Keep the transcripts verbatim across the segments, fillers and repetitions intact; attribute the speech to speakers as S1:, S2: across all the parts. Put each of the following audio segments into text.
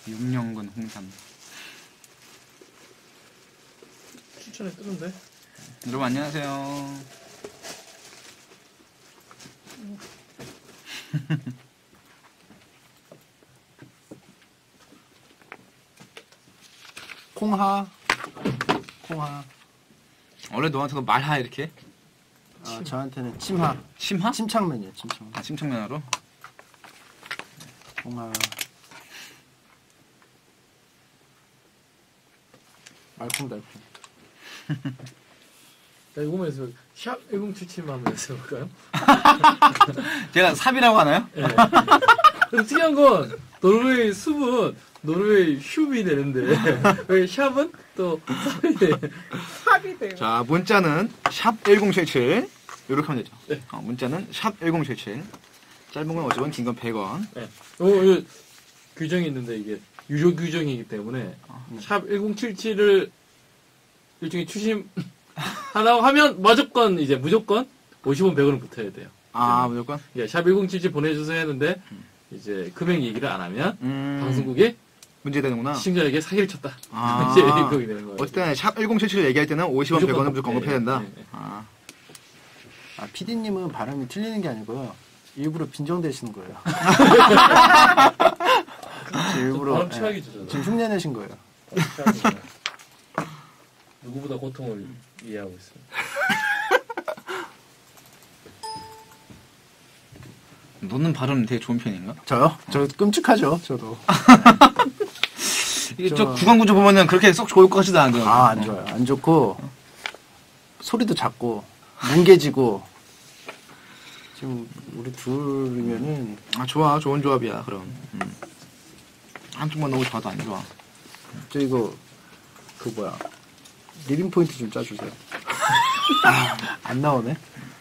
S1: 육년근 홍삼.
S2: 추천에 뜨는데?
S1: 여러분 안녕하세요.
S3: 콩하. 콩하.
S1: 원래 너한테도 말하 이렇게?
S3: 아, 저한테는 침하.
S1: 침하?
S3: 침착맨이에요, 침착맨.
S1: 아, 침착면으로?
S3: 콩하. 말콩달콩.
S2: 자, 이거면서 샵 일공칠칠만 한번 해볼까요?
S1: 제가 삽이라고 하나요?
S2: 네. 근데 특이한 건 노르웨이 숲은 노르웨이 슈비 되는데 왜 샵은 또 삽이 돼.
S4: 삽이 돼요.
S1: 자, 문자는 샵 일공칠칠 이렇게 하면 되죠.
S2: 네.
S1: 어, 문자는 샵 일공칠칠. 짧은 건 오십 원, 긴 건 백 원.
S2: 네. 어, 이거 규정이 있는데 이게 유료 규정이기 때문에 샵 일공칠칠을 일종의 추심 하라고 하면 무조건 이제 무조건 오십 원, 백 원은 붙어야 돼요.
S1: 아, 무조건?
S2: 예, 샵 일공칠칠 보내주세요 했는데 이제 금액 얘기를 안 하면
S1: 음...
S2: 방송국에
S1: 문제되는구나.
S2: 시청자에게 사기를 쳤다.
S1: 아.
S2: 이제 그렇게 되는 거예요.
S1: 어쨌든 샵 일공칠칠 얘기할 때는 오십 원, 백 원은 무조건
S2: 네,
S1: 언급해야 된다.
S2: 네, 네.
S1: 아.
S3: 아, 피디님은 발음이 틀리는 게 아니고요. 일부러 빈정대시는 거예요. 일부러.
S2: 발음
S3: 예,
S2: 취하기 주잖아.
S3: 지금 흉내내신 거예요.
S2: 누구보다 고통을 이해하고 있어요.
S1: 너는 발음 되게 좋은 편인가?
S3: 저요? 저 끔찍하죠, 저도.
S1: 이게
S3: 저-
S1: 저 구강 구조 보면은 그렇게 썩 좋을 것 같지도 않아요.
S3: 아, 안 좋아요. 안 좋고, 소리도 작고, 뭉개지고, 지금 우리 둘이면은,
S1: 아, 좋아. 좋은 조합이야, 그럼. 음. 한쪽만 너무 좋아도 안 좋아.
S3: 저 이거, 그 뭐야, 리빙 포인트 좀 짜주세요. 안 나오네?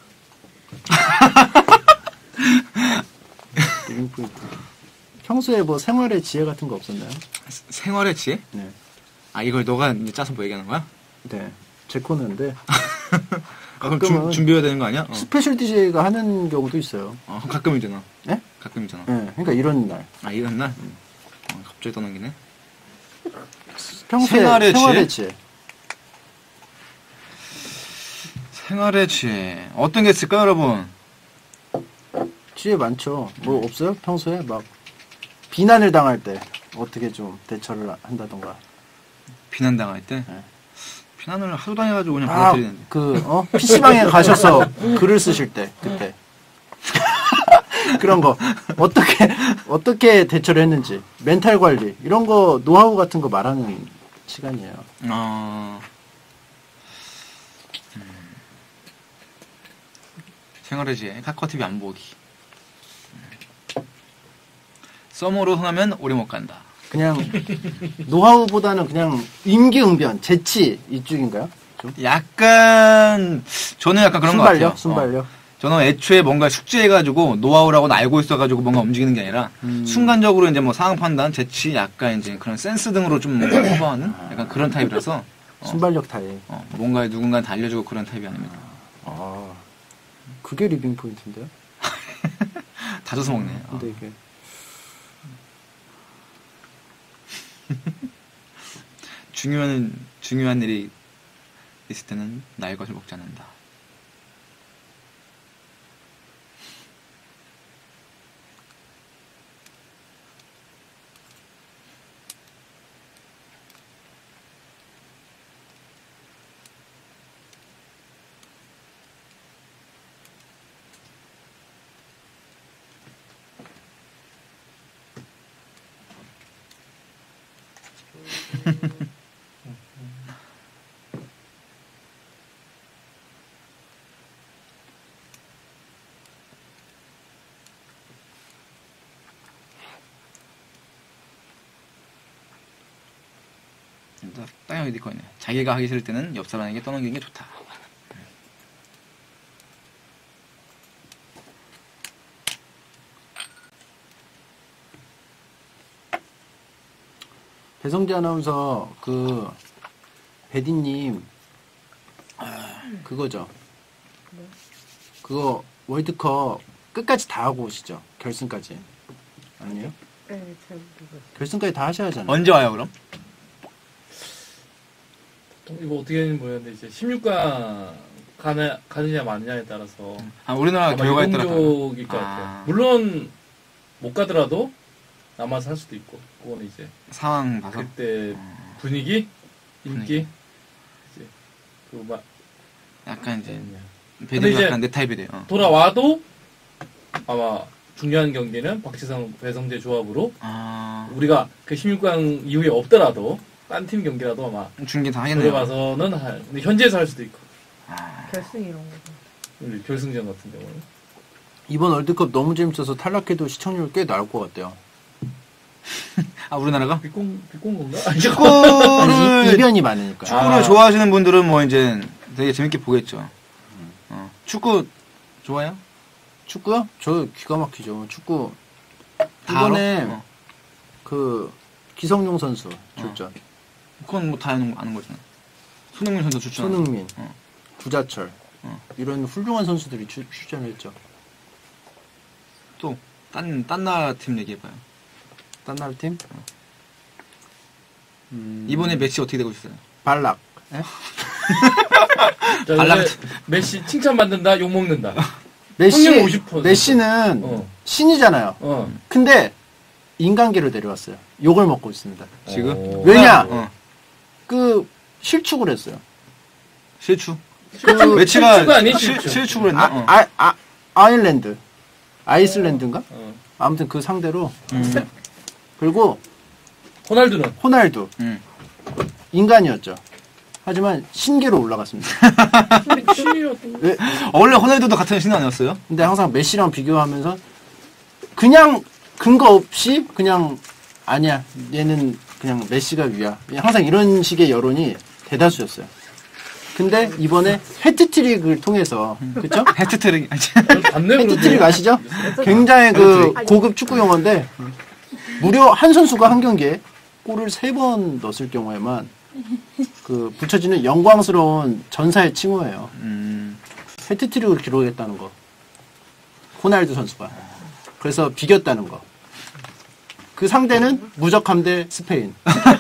S3: 리빙 포인트. 평소에 뭐 생활의 지혜 같은 거 없었나요?
S1: 세- 생활의 지혜?
S3: 네.
S1: 아, 이걸 너가 이제 짜서 뭐 얘기하는 거야?
S3: 네. 제 코너인데,
S1: 아, 그럼
S3: 가끔은
S1: 준- 준비해야 되는 거 아니야? 어.
S3: 스페셜 디제이가 하는 경우도 있어요.
S1: 어, 가끔이잖아.
S3: 네?
S1: 가끔이잖아.
S3: 네. 그러니까 이런 날.
S1: 아, 이런 날? 어, 갑자기 떠넘기네.
S3: 평소에
S1: 생활의
S3: 생활의
S1: 지혜?
S3: 지혜.
S1: 생활의 지혜. 어떤 게 있을까요, 여러분?
S3: 지혜 많죠. 뭐 없어요? 평소에 막 비난을 당할 때 어떻게 좀 대처를 한다던가.
S1: 비난당할 때?
S3: 네.
S1: 비난을 하도 당해가지고 그냥
S3: 아,
S1: 받아들이는데.
S3: 그, 어? 피시방에 가셔서 글을 쓰실 때, 그때. 그런 거. 어떻게, 어떻게 대처를 했는지. 멘탈 관리. 이런 거, 노하우 같은 거 말하는 시간이에요.
S1: 어... 음. 생활의 지혜. 카카오티비 안 보기. 음. 썸으로 흥하면 오래 못 간다.
S3: 그냥, 노하우보다는 그냥 임기응변, 재치 이쪽인가요? 좀?
S1: 약간 저는 약간 그런 것 같아요.
S3: 순발력? 순발력?
S1: 어. 저는 애초에 뭔가 숙제해가지고 노하우라고 알고 있어가지고 뭔가 움직이는 게 아니라
S3: 음.
S1: 순간적으로 이제 뭐 상황 판단, 재치, 약간 이제 그런 센스 등으로 좀 뭔가 커버하는 약간 그런 타입이라서 어,
S3: 순발력 타입.
S1: 어, 뭔가 누군가한테 알려주고 그런 타입이 아닙니다.
S3: 아, 그게 리빙 포인트인데요?
S1: 다 줘서 먹네. 어.
S3: 근데 이게.
S1: 중요한 중요한 일이 있을 때는 나의 것을 먹지 않는다. 땅이 어디 거네. 자기가 하기 싫을 때는 옆 사람에게 떠넘기는 게 좋다.
S3: 배성재 아나운서 그 배디님 그거죠. 그거 월드컵 끝까지 다 하고 오시죠. 결승까지. 아니에요?
S4: 네, 잘 모르겠어요.
S3: 결승까지 다 하셔야 하잖아요.
S1: 언제 와요 그럼?
S2: 이거 어떻게 되는지 모르겠는데 이제 십육 강 가느, 가느냐 마느냐에 따라서
S1: 아 우리나라
S2: 아마
S1: 결과에 따라 다르-
S2: 유동적일 것
S1: 아.
S2: 같아요. 물론 못 가더라도 남아서 할 수도 있고 그거는 이제
S1: 상황 봐서
S2: 그때 분위기, 인기 이제 그막
S1: 약간 이제
S2: 근데
S1: 배드도
S2: 이제
S1: 약간 내 타입이 돼요. 어.
S2: 돌아와도 아마 중요한 경기는 박지성, 배성재 조합으로
S1: 아
S2: 우리가 그 십육 강 이후에 없더라도 딴 팀 경기라도 아마
S1: 중계 다 하겠네요.
S2: 들어가서는 할, 근데 현지에서 할 수도 있고
S1: 아,
S4: 결승 이런 거죠.
S2: 우리 결승전 같은 경우는
S3: 이번 월드컵 너무 재밌어서 탈락해도 시청률 꽤 나올 것 같아요.
S1: 아 우리나라가
S2: 비꼰 비꼰 건가?
S3: 아니,
S1: 축구를
S3: 이변이 많으니까.
S1: 축구를
S2: 아.
S1: 좋아하시는 분들은 뭐 이제 되게 재밌게 보겠죠. 어. 축구 좋아요?
S3: 축구요? 저 기가 막히죠. 축구
S1: 다
S3: 이번에
S1: 알아? 어.
S3: 그 기성용 선수 출전,
S1: 그건 뭐 다 아는, 아는 거잖아. 손흥민 선수 출전.
S3: 손흥민,
S1: 어.
S3: 구자철
S1: 어.
S3: 이런 훌륭한 선수들이 출, 출전했죠.
S1: 또 딴 딴 나라 팀 얘기해봐요.
S3: 딴 나라 팀? 음,
S1: 이번에 매치 어떻게 되고 있어요?
S3: 발락.
S2: 자,
S1: 발락-
S2: 근데 메시 칭찬 받는다, 욕 먹는다.
S3: 메시
S2: 확률 오십 퍼센트.
S3: 메시는
S2: 어.
S3: 신이잖아요.
S2: 어.
S3: 근데 인간계로 내려왔어요. 욕을 먹고 있습니다.
S1: 지금?
S2: 어.
S3: 왜냐?
S1: 어.
S3: 그 실축을 했어요.
S1: 실축.
S3: 그
S1: 매치가
S2: 실축 아니,
S1: 실-
S2: 실축.
S1: 실축을 했나?
S3: 아,
S1: 어.
S3: 아, 아, 아일랜드, 아이슬랜드인가?
S2: 어.
S3: 아무튼 그 상대로
S1: 음.
S3: 그리고
S2: 호날두는
S3: 호날두
S1: 음.
S3: 인간이었죠. 하지만 신계로 올라갔습니다.
S2: 신이었던
S3: 왜?
S1: 원래 호날두도 같은 신은 아니었어요?
S3: 근데 항상 메시랑 비교하면서 그냥 근거 없이 그냥 아니야 얘는 그냥 메시가 위야. 항상 이런 식의 여론이 대다수였어요. 근데 이번에 해트트릭을 통해서 그쵸?
S1: 해트트릭.
S2: 봤네
S3: 해트트릭 아시죠? 굉장히 그 고급 축구 용어인데 무려 한 선수가 한 경기에 골을 세 번 넣었을 경우에만 그 붙여지는 영광스러운 전사의 칭호예요.
S1: 음.
S3: 해트트릭을 기록했다는 거. 호날두 선수가. 그래서 비겼다는 거. 그 상대는 무적함대 스페인.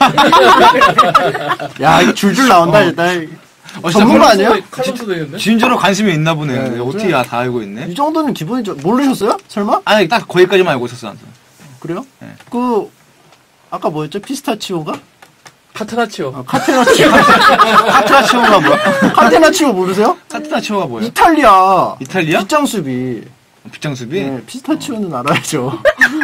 S3: 야, 이거 줄줄 나온다, 일단.
S1: 어, 진짜
S3: 전문가
S1: 몰랐어요.
S3: 아니에요?
S2: 칼럼스 되겠네.
S1: 진짜로 관심이 있나 보네.
S3: 네,
S1: 어떻게
S3: 그래.
S1: 다 알고 있네?
S3: 이 정도는 기본이죠. 모르셨어요? 설마?
S1: 아니, 딱 거기까지만 알고 있었어, 나도.
S3: 그래요?
S1: 네.
S3: 그, 아까 뭐였죠? 피스타치오가?
S2: 카트라치오.
S3: 어, 카테나치오.
S1: 카트라치오가 뭐야?
S3: 카테나치오 모르세요?
S1: 카트라치오가 뭐야?
S3: 이탈리아.
S1: 이탈리아?
S3: 빗장수비.
S1: 빗장수비?
S3: 네, 피스타치오는 알아야죠.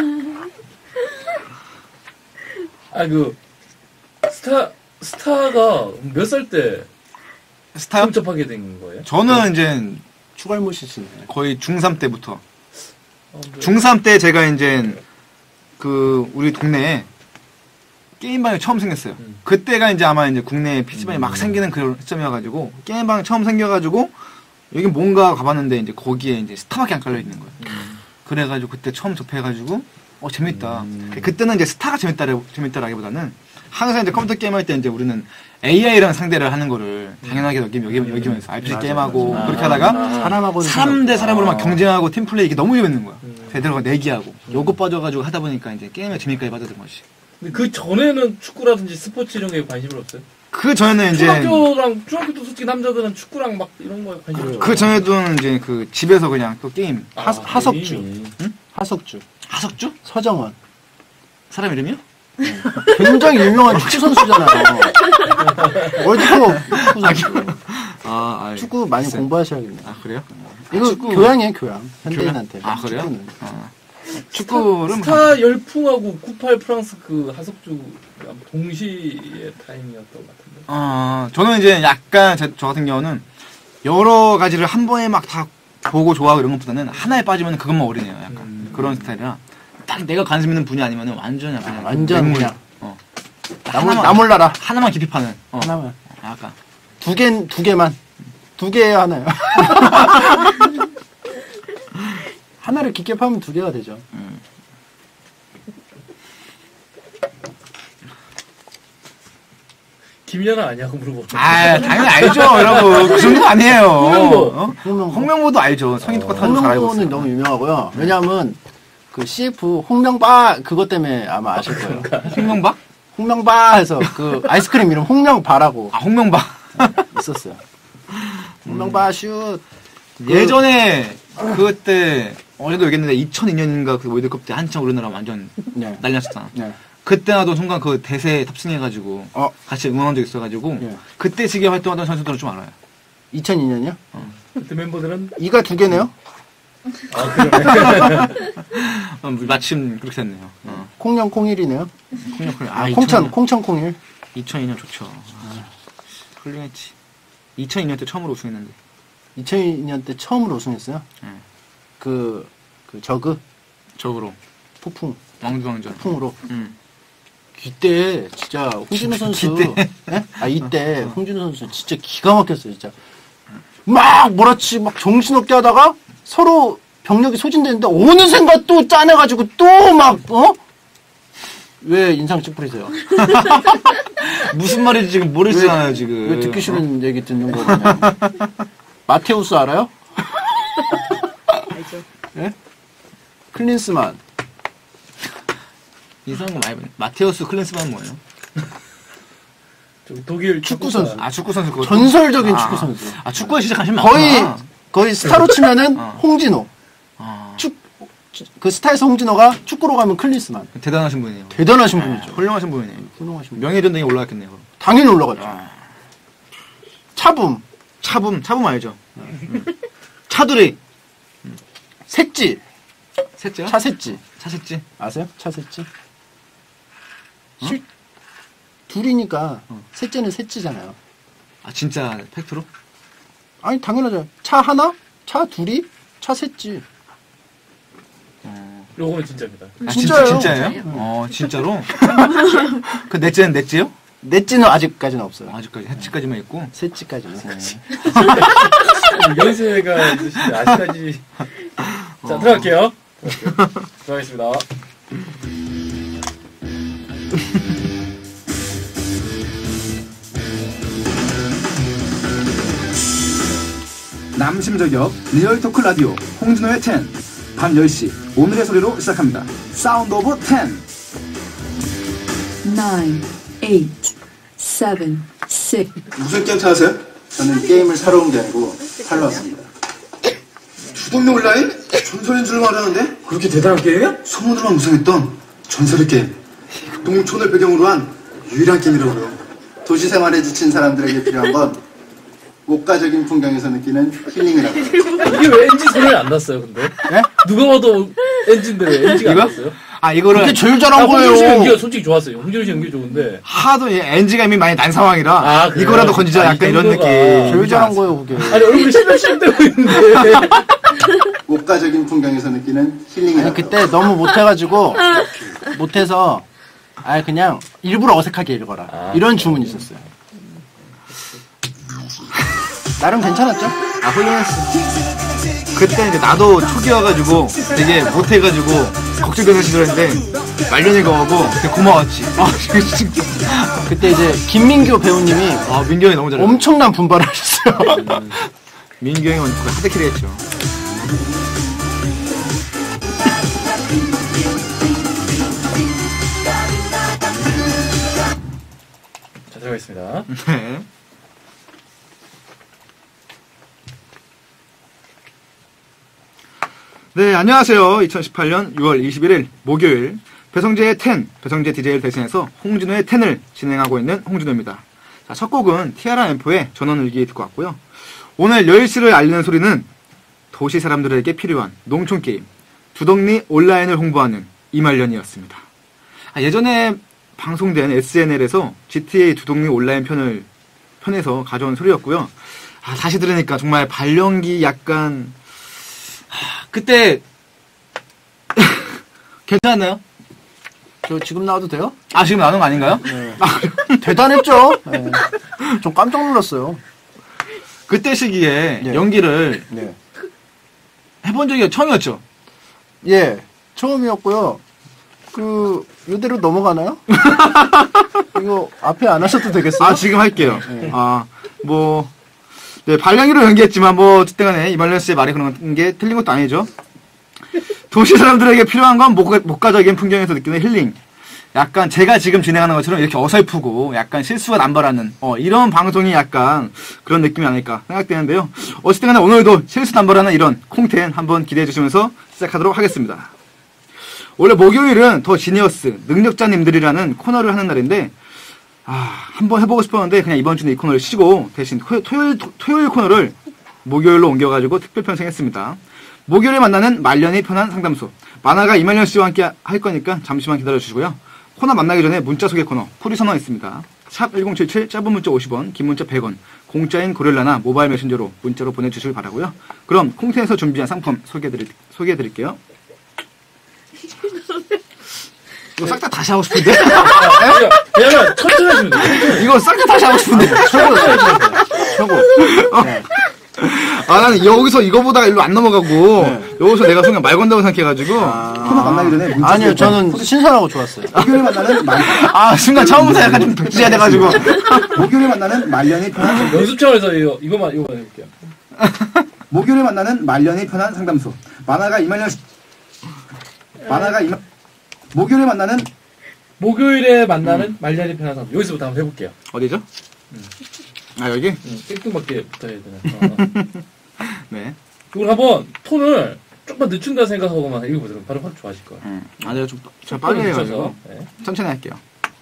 S2: 아, 그, 스타, 스타가 몇 살 때
S1: 스타요?
S2: 처음 된 거예요?
S1: 저는 이제
S3: 추갈모시시네.
S1: 거의 중삼 때부터.
S2: 어, 네.
S1: 중삼 때 제가 이제 그 우리 동네에 게임방이 처음 생겼어요.
S2: 음.
S1: 그때가 이제 아마 이제 국내에 피시방이 막 생기는 그런 시점이어가지고 게임방이 처음 생겨가지고 여기 뭔가 가봤는데 이제 거기에 이제 스타밖에 안 깔려 있는 거예요.
S2: 음.
S1: 그래가지고 그때 처음 접해가지고 어 재밌다.
S2: 음.
S1: 그때는 이제 스타가 재밌다라 재밌다라기보다는 항상 이제 컴퓨터 게임 할 때 이제 우리는 에이아이랑 상대를 하는 거를 당연하게 여기 여기 여기면서 알피지
S3: 맞아,
S1: 게임하고
S2: 맞아.
S1: 그렇게
S2: 아,
S1: 하다가
S2: 아.
S3: 사람하고는
S1: 사람 대 사람으로 막
S3: 아.
S1: 경쟁하고 팀플레이 이게 너무 재밌는 거야.
S2: 음.
S1: 제대로 내기하고 요거 빠져가지고 하다 보니까 이제 게임에 재미까지 빠져든 거지.
S2: 근데 그 전에는 축구라든지 스포츠 이런 게 관심이 없어요?
S1: 그 전에는 이제
S2: 중학교랑, 중학교도 솔직히 남자들은 축구랑 막 이런 거에 관심이 없죠.
S1: 그 전에도는 이제 그 집에서 그냥 또 게임
S2: 아,
S3: 하- 하석주.
S2: 게임이.
S3: 하석주.
S1: 하석주?
S3: 서정원.
S1: 사람 이름이요?
S3: 굉장히 유명한 축구 선수잖아요. 월드컵 축구 선수.
S1: 아, 아
S3: 축구 많이
S1: 글쎄.
S3: 공부하셔야겠네.
S1: 아 그래요?
S3: 이거
S1: 축구-
S3: 교양이에요, 교양. 현대인한테.
S1: 아 그래요?
S3: 축구는.
S1: 아. 축구를
S2: 스타 열풍하고 구십팔 프랑스 그 하석주 동시의 타임이었던 것 같은데.
S1: 아 저는 이제 약간 제, 저 같은 경우는 여러 가지를 한 번에 막 다 보고 좋아하고 이런 것보다는 하나에 빠지면 그것만 올인해요. 약간
S2: 음.
S1: 그런 스타일이라 딱 내가 관심 있는 분야 아니면 완전 그냥
S3: 완전
S1: 맹물.
S3: 그냥.
S1: 어.
S3: 나몰,
S1: 하나만-
S3: 나몰라라.
S1: 하나만 깊이 파는. 어.
S3: 하나만.
S1: 약간
S3: 두 개, 두 개만. 두 개에 하나요. 하나를 깊게 파면 두 개가 되죠.
S1: 음.
S2: 김연아 아니냐고 물어보죠.
S1: 아 당연히 알죠, 여러분. 그 정도 아니에요.
S2: 홍명보.
S1: 어?
S3: 홍명보.
S1: 홍명보도 알죠. 성인 똑같아서 잘 알고 있어요.
S3: 홍명보는 너무 유명하고요. 왜냐하면 그 씨에프 홍명바 그것 때문에 아마 아실 거예요.
S1: 홍명박?
S3: 홍명바 해서 그 아이스크림 이름 홍명바라고
S1: 아, 홍명박.
S3: 있었어요. 홍명바 슛.
S1: 예전에 그때 어제도 얘기했는데 이천이 년인가 그 월드컵 때 한창 우리나라 완전
S3: 네.
S1: 난리 났었잖아.
S3: 네.
S1: 그때 나도 순간 그 대세에 탑승해가지고
S3: 어.
S1: 같이 응원한 적 있어가지고
S3: 네.
S1: 그때 시기에 활동하던 선수들은 좀 알아요.
S3: 이천이 년이요?
S2: 그때 멤버들은
S3: 이가 두 개네요?
S2: 아 그러네.
S1: 어, 마침 그렇게 됐네요. 어.
S3: 콩영 콩일이네요.
S1: 콩
S3: 아, 콩천, 콩천 콩일.
S1: 이천이 년 좋죠. 아, 훌륭했지. 이천이 년 때 처음으로 우승했는데.
S3: 이천이 년 때 처음으로 우승했어요.
S1: 네.
S3: 그, 그 저그
S1: 적으로
S3: 폭풍,
S1: 왕두왕전.
S3: 폭풍으로.
S1: 음.
S3: 이때 진짜 홍진호 선수,
S1: 이때?
S3: 네? 아 이때 홍진호 선수 진짜 기가 막혔어요, 진짜. 막 몰아치 막 정신없게 하다가 서로 병력이 소진되는데 어느샌가 또 짜내가지고 또 막 어? 왜 인상 찌푸리세요?
S1: 무슨 말인지 지금 모르시잖아요, 지금.
S3: 왜 듣기 싫은 얘기 듣는 거냐면 마테우스 알아요?
S4: 알죠.
S3: 예? 클린스만.
S1: 이상한 거 많이 봤네. 마테우스 클린스만은 뭐예요?
S2: 저기 독일
S3: 축구 선수.
S1: 아, 축구 선수 그거.
S3: 전설적인
S1: 아,
S3: 축구 선수.
S1: 아, 축구에 진짜 관심
S3: 거의
S1: 많구나.
S3: 거의 스타로 치면은
S1: 어.
S3: 홍진호.
S1: 아,
S3: 축, 그 스타에서 홍진호가 축구로 가면 클린스만.
S1: 대단하신 분이네요.
S3: 대단하신 분이죠.
S1: 훌륭하신 분이네요.
S3: 훌륭하신 분.
S1: 명예전당에 올라갔겠네요. 그럼.
S3: 당연히 올라갔죠.
S1: 아,
S3: 차붐,
S1: 차붐, 차붐 알죠? 음. 차두리.
S3: 색지,
S1: 셋째요?
S3: 차색지.
S1: 차색지.
S3: 아세요? 차색지? 실, 둘이니까 셋째는 셋지잖아요.
S1: 아, 진짜 팩트로?
S3: 아니 당연하죠. 차 하나, 차 둘이, 차 셋지.
S1: 어.
S2: 요거는 진짜입니다.
S1: 아,
S3: 진짜예요.
S1: 진짜, 진짜예요? 어, 진짜로? 그 넷째는 넷째요?
S3: 넷지는 아직까지는 없어요.
S1: 아직까지, 셋째까지만 있고.
S3: 셋지까지는.
S2: 연세가 있으신데 아직까지. 자 들어갈게요. 들어가겠습니다.
S5: 남심저격 리얼 토크 라디오 홍진호의 텐 밤 열 시 오늘의 소리로 시작합니다. 사운드 오브 텐.
S4: nine, eight, seven, six.
S5: 무슨 게임 찾으세요?
S3: 저는 게임을 사러 온 게 아니고 살러 왔습니다.
S5: 주동력 온라인? 전설인 줄 알았는데?
S2: 그렇게 대단한 게임이야?
S5: 소문으로만 무성했던 전설의 게임. 농촌을 배경으로 한 유일한 게임이라고요.
S3: 도시 생활에 지친 사람들에게 필요한 건 목가적인 풍경에서 느끼는 힐링이라고.
S2: 이게 왜 엔진 소리 안 났어요, 근데?
S3: 네?
S2: 누가 봐도 엔진인데 왜 엔지가 안
S1: 이거?
S2: 났어요?
S1: 아, 이거를.
S3: 그게 제일
S2: 아,
S3: 잘한
S2: 홍진호 씨 연기가
S3: 거예요.
S2: 솔직히 좋았어요. 홍진호 씨 연기 좋은데.
S1: 하도 엔지가 이미 많이 난 상황이라.
S2: 아, 그래요?
S1: 이거라도 건지자
S2: 아, 이
S1: 약간 이런
S2: 정도가.
S1: 느낌.
S3: 제일 잘한 거예요, 그게.
S2: 아니 얼굴이 실룩실룩되고 있는데.
S5: 목가적인 풍경에서 느끼는 힐링이라고.
S3: 아니, 그때 너무 못해가지고, 못해서, 아 그냥 일부러 어색하게 읽어라.
S2: 아,
S3: 이런 주문이 있었어요. 나름 괜찮았죠?
S1: 아, 훌륭했어. 그때 이제 나도 초기여가지고 되게 못해가지고 걱정돼서 시절인데 말년이가 오고 되게 고마웠지. 아, 진짜.
S3: 그때 이제 김민교 배우님이
S1: 아, 민규 형이 너무 잘해.
S3: 엄청난 분발을 하셨어요.
S1: 민규 형이 완전 하드캐리 했죠.
S2: 자 들어가겠습니다.
S1: 네. 네, 안녕하세요. 이천십팔 년 유월 이십일일 목요일 배성재의 텐, 배성재 디제이를 대신해서 홍진호의 텐을 진행하고 있는 홍진호입니다. 자, 첫 곡은 티아라 엠포의 전원일기 듣고 왔고요. 오늘 열 시를 알리는 소리는 도시 사람들에게 필요한 농촌 게임, 두덕리 온라인을 홍보하는 이말년이었습니다. 아, 예전에 방송된 에스엔엘에서 지티에이 두덕리 온라인 편을 편에서 가져온 소리였고요. 아, 다시 들으니까 정말 발령기 약간 하, 그때 괜찮나요?
S3: 저 지금 나와도 돼요?
S1: 아, 지금 나오는 거 아닌가요?
S3: 네. 대단했죠? 네. 좀 깜짝 놀랐어요.
S1: 그때 시기에
S3: 네.
S1: 연기를
S3: 네.
S1: 해본 적이 처음이었죠?
S3: 예, 처음이었고요. 그, 이대로 넘어가나요? 이거 앞에 안 하셔도 되겠어요?
S1: 아, 지금 할게요.
S3: 네.
S1: 아, 뭐, 네, 발령기로 연기했지만, 뭐, 어쨌든 간에 이말년 씨의 말이 그런 게 틀린 것도 아니죠. 도시 사람들에게 필요한 건 목, 목가적인 풍경에서 느끼는 힐링. 약간 제가 지금 진행하는 것처럼 이렇게 어설프고 약간 실수가 남발하는 어, 이런 방송이 약간 그런 느낌이 아닐까 생각되는데요. 어쨌든 간에 오늘도 실수 남발하는 이런 콩텐 한번 기대해 주시면서 시작하도록 하겠습니다. 원래 목요일은 더 지니어스 능력자님들이라는 코너를 하는 날인데 아, 한번 해보고 싶었는데 그냥 이번 주는 이 코너를 쉬고 대신 토, 토요일, 토, 토요일 코너를 목요일로 옮겨가지고 특별 편성했습니다. 목요일에 만나는 말년이 편한 상담소. 만화가 이말년 씨와 함께 할 거니까 잠시만 기다려주시고요. 코너 만나기 전에 문자 소개 코너 풀이 선언 있습니다. 샵 일공칠칠 짧은 문자 오십 원, 긴 문자 백 원, 공짜인 고릴라나 모바일 메신저로 문자로 보내주시길 바라고요. 그럼 콩텐에서 준비한 상품 소개해드릴, 소개해드릴게요. 이거 싹 다 다시 하고 싶은데?
S2: 왜냐면 천천히 하시면 돼요.
S1: 이거 싹 다 다시 하고 싶은데?
S3: 최고, 최고. 네.
S1: 아, 나는 여기서 이거보다가 일로 안 넘어가고,
S3: 네.
S1: 여기서 내가 순간 말 건다고 생각해가지고.
S5: 코너 만나기 전에 문자
S3: 아니요,
S5: 소개
S3: 저는 신선하고 좋았어요.
S5: 목요일에 만나는 말
S1: 아, 순간 처음부터 약간 좀 독지해야 돼가지고.
S5: 목요일에 만나는 말년이 편한
S2: 연습 차원에서 이거, 이거만, 이거만 해볼게요.
S5: 목요일에 만나는 말년이 편한 상담소. 만화가 이말년 씨- 만화가 이말 목요일에 만나는
S2: 목요일에 만나는 말년이 편한 사람. 여기서부터 한번 해볼게요.
S1: 어디죠? 아, 여기?
S2: 응, 땡뚱맞게 붙어야 되나. 어.
S1: 네.
S2: 이걸 한번 톤을 조금만 늦춘다 생각하고만 읽어보세요. 바로 확 좋아하실 거예요.
S1: 음, 아, 내가 좀, 제가 빨리 해가지고.
S2: 네.
S1: 천천히 할게요.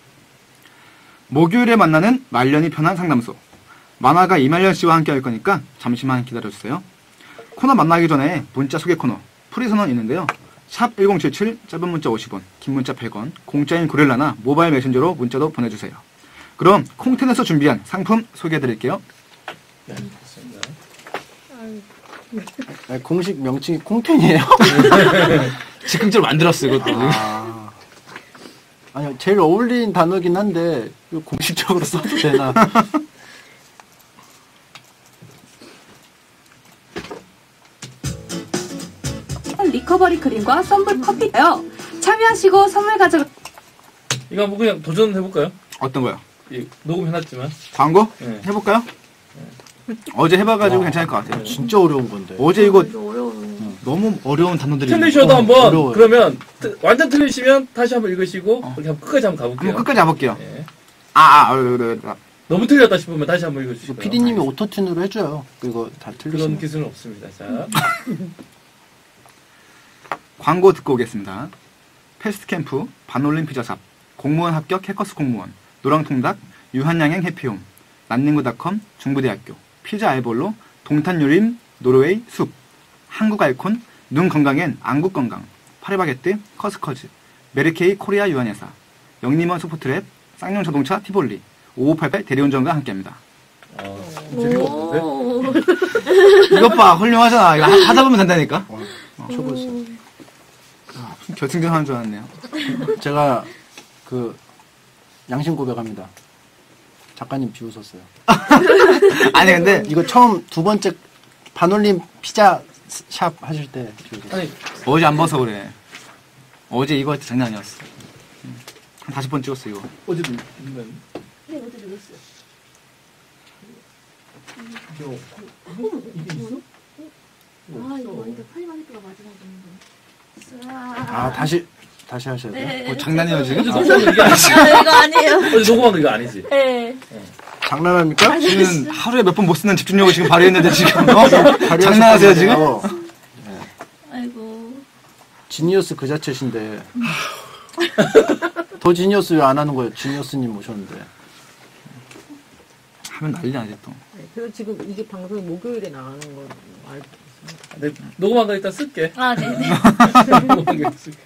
S1: 목요일에 만나는 말년이 편한 상담소. 만화가 이말년 씨와 함께 할 거니까 잠시만 기다려주세요. 코너 만나기 전에 문자 소개 코너, 프리선언 있는데요. 샵 일공칠칠, 짧은 문자 오십 원, 긴 문자 백 원, 공짜인 고릴라나 모바일 메신저로 문자도 보내주세요. 그럼 콩텐에서 준비한 상품 소개해드릴게요.
S2: 네, 좋습니다.
S3: 아니, 공식 명칭이 콩텐이에요?
S1: 즉흥적으로 만들었어요, 이것도.
S3: 아. 아니요, 제일 어울리는 단어긴 한데, 이거 공식적으로 써도 되나?
S6: 리커버리 크림과 썬블 커피예요. 참여하시고 선물 가져.
S2: 이거 한번 그냥 도전해볼까요?
S1: 어떤 거요?
S2: 이, 녹음해놨지만.
S1: 광고?
S2: 네.
S1: 해볼까요? 어제 해봐가지고 괜찮을 것 같아요.
S3: 진짜 어려운 건데.
S1: 어제 이거
S7: 어려워.
S1: 너무 어려운 단어들이
S2: 틀리셔도
S3: 어,
S2: 한번,
S3: 어려워요.
S2: 그러면, 트- 완전 틀리시면 다시 한번 읽으시고, 그렇게 한번 끝까지 한번 가볼게요.
S1: 한번 끝까지 해볼게요.
S2: 예.
S1: 아, 아, 아, 그래, 그래, 그래.
S2: 너무 틀렸다 싶으면 다시 한번 읽어주시고요.
S3: 피디님이 오토튠으로 해줘요. 이거 다
S2: 그런
S3: 틀리시면.
S2: 기술은 없습니다. 자.
S1: 광고 듣고 오겠습니다. 패스트캠프, 반올림 피자샵, 공무원 합격 해커스 공무원, 노랑통닭, 유한양행 해피홈, 난닝구닷컴, 중부대학교, 피자 알볼로, 동탄유림, 노르웨이, 숲, 한국알콘, 눈 건강엔 안국건강, 파리바게뜨, 커스커즈, 메르케이 코리아 유한회사, 영림원 소프트랩, 쌍용자동차 티볼리, 오오팔팔 대리운전과 함께합니다.
S2: 어, 재미가 없는데?
S7: 오.
S1: 이것 봐, 훌륭하잖아. 이거 하- 하다 보면 된다니까.
S3: 최고였어요.
S1: 결승전 하는 줄 알았네요.
S3: 제가 그 양심 고백합니다. 작가님 비웃었어요.
S1: 아니, 근데
S3: 이거 처음 두 번째 반올림 피자 샵 하실 때 비웃었어요.
S2: 아니,
S1: 어제 안 봐서 그래. 어제 이거 할 때 장난 아니었어. 한 다섯 번 찍었어, 이거.
S2: 어제도, 음,
S7: 네, 어제 누구였어요? 아, 이거 완전 파이바게트가 마지막인데.
S3: 아 다시 다시 하셔야 돼요.
S7: 네.
S1: 뭐 장난이에요, 지금?
S2: 어제 녹음한 거 이게 아니지?
S7: 아, 이거 아니에요.
S2: 어제 녹음한 거 이거 아니지?
S7: 네.
S3: 장난합니까?
S1: 지금 하루에 몇 번 못 쓰는 집중력을 지금 발휘했는데 지금 어?
S3: 발휘하실
S1: 장난하세요 지금?
S3: 거예요.
S7: 아이고.
S3: 지니어스 그 자체신데 더 지니어스 왜 안 하는 거예요? 지니어스님 오셨는데.
S1: 하면 난리 나지 또.
S8: 네, 그래서 지금 이게 방송이 목요일에 나가는 걸 알고 있습니다.
S2: 네, 녹음한 거 일단 쓸게.
S7: 아, 네네.
S2: 녹음한 거 일단 쓸게.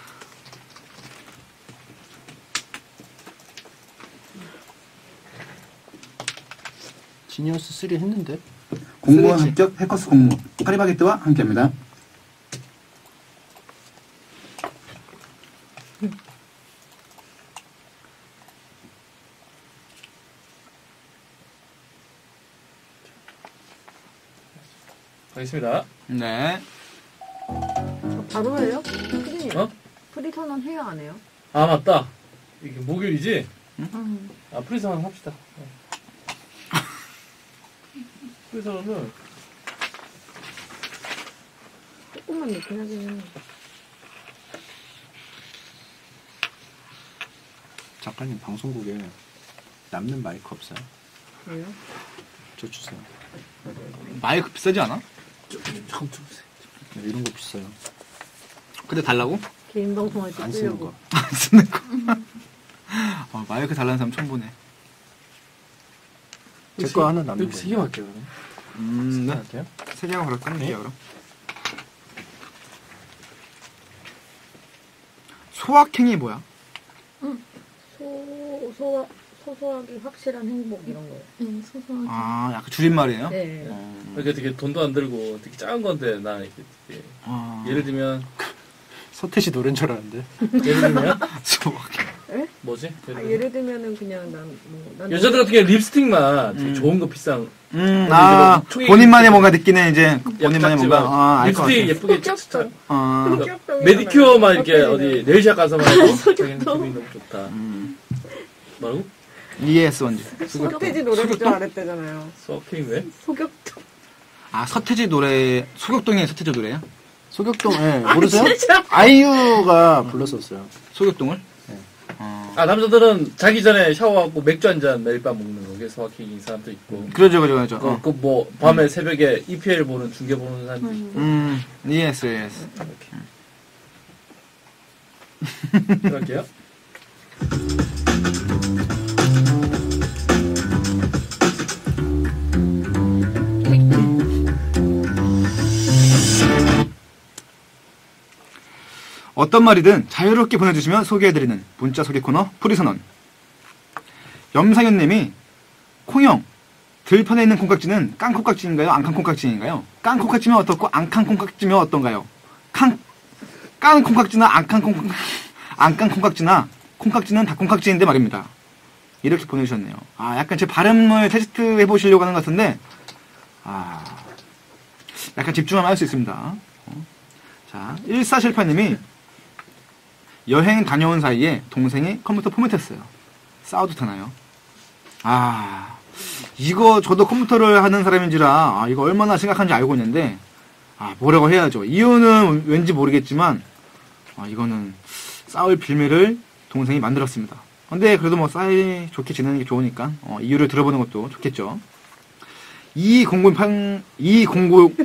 S3: 지니어스 쓰리 했는데.
S5: 공무원 합격 해커스 공무원 파리바게뜨와 함께합니다.
S2: 가겠습니다.
S1: 네.
S8: 바로 해요? 피디님.
S2: 어?
S8: 프리선언 해요, 안 해요?
S2: 아, 맞다. 이게 목요일이지?
S8: 음.
S2: 아, 프리선언 합시다. 네. 프리선언은
S8: 조금만 늦긴 하긴
S3: 작가님 방송국에 남는 마이크 없어요?
S8: 왜요?
S3: 저 주세요.
S1: 마이크 비싸지 않아?
S2: 좀 주세요.
S3: 네, 이런 거 비싸요.
S1: 근데 달라고?
S8: 개인 방송할 때
S3: 안 쓰는
S8: 쓰려고.
S3: 거.
S1: 안 쓰는 거. 어, 마이크 달라는 사람 처음 보네.
S3: 제 거 하나 남는
S2: 여기
S3: 거.
S2: 세개 할게요, 그러면.
S1: 음, 네.
S3: 할게요.
S1: 세 개가 바로 끊을게요, 그럼. 소확행이 뭐야?
S8: 소, 소, 소소하게 확실한 행복 이런 거요.
S7: 네, 소소하게.
S1: 아, 약간 줄임말이에요?
S8: 네.
S1: 어,
S2: 이렇게 되게 돈도 안 들고 되게 작은 건데 나 이렇게 되게
S1: 아,
S2: 예를 들면
S3: 서태지 노래인 줄 알았는데.
S2: 예를 들면
S1: 소확행.
S2: 뭐지?
S8: 아,
S2: 예를 들면
S8: 예를 들면은 그냥 난, 뭐, 난
S2: 여자들 같은 경우 립스틱만 되게
S1: 음.
S2: 좋은 거 비싼
S1: 음,
S2: 어디
S1: 아,
S2: 이제 뭐
S1: 본인만의 뭔가 느끼는 이제, 본인만의 뭔가,
S2: 작지만
S1: 아, 알 것 같아.
S2: 립스틱 예쁘게
S8: 흑역전.
S1: 어,
S2: 그러니까
S8: 흑역전이잖아요.
S2: 메디큐어만 이렇게 어디
S8: 흑역전이잖아요.
S2: 네일샵 가서만 해도 자기는 기분이 너무 좋다.
S1: 음,
S2: 뭐라고?
S1: 이에스 원지.
S8: 서태지 노래인 줄 알았대잖아요.
S2: 서핑 왜?
S8: 소격도.
S1: 아, 서태지 노래, 소격동의 서태지 노래야?
S3: 소격동, 예, 모르세요? 아이유가 불렀었어요.
S1: 소격동을?
S3: 네.
S1: 어,
S2: 아 남자들은 자기 전에 샤워하고 맥주 한 잔 매일 밤 먹는 거. 그게 소확행인 사람도 있고.
S1: 그러죠, 그러죠, 그러죠.
S2: 그,
S1: 어.
S2: 그 뭐 밤에 새벽에 이피엘 보는 중계 보는 사람도 있고.
S1: 음, 이에스, 이에스.
S2: 이렇게. 그럴게요.
S1: 어떤 말이든 자유롭게 보내주시면 소개해드리는 문자 소개 코너 프리선언. 염상현님이 콩형 들판에 있는 콩깍지는 깡콩깍지인가요? 앙칸콩깍지인가요? 깡콩깍지면 어떻고 앙칸콩깍지면 어떤가요? 칸 깡콩깍지나 앙칸콩 앙칸콩깍지나 콩깍지는 다 콩깍지인데 말입니다. 이렇게 보내주셨네요. 아 약간 제 발음을 테스트 해보시려고 하는 것 같은데 아 약간 집중하면 할 수 있습니다. 어. 자 일사칠팔님이 여행 다녀온 사이에 동생이 컴퓨터 포맷했어요. 싸워도 되나요? 아, 이거 저도 컴퓨터를 하는 사람인지라 아, 이거 얼마나 심각한지 알고 있는데 아, 뭐라고 해야죠. 이유는 왠지 모르겠지만 아, 이거는 싸울 빌미를 동생이 만들었습니다. 근데 그래도 뭐 싸이 좋게 지내는 게 좋으니까 어, 이유를 들어보는 것도 좋겠죠. 이공공팔 이공구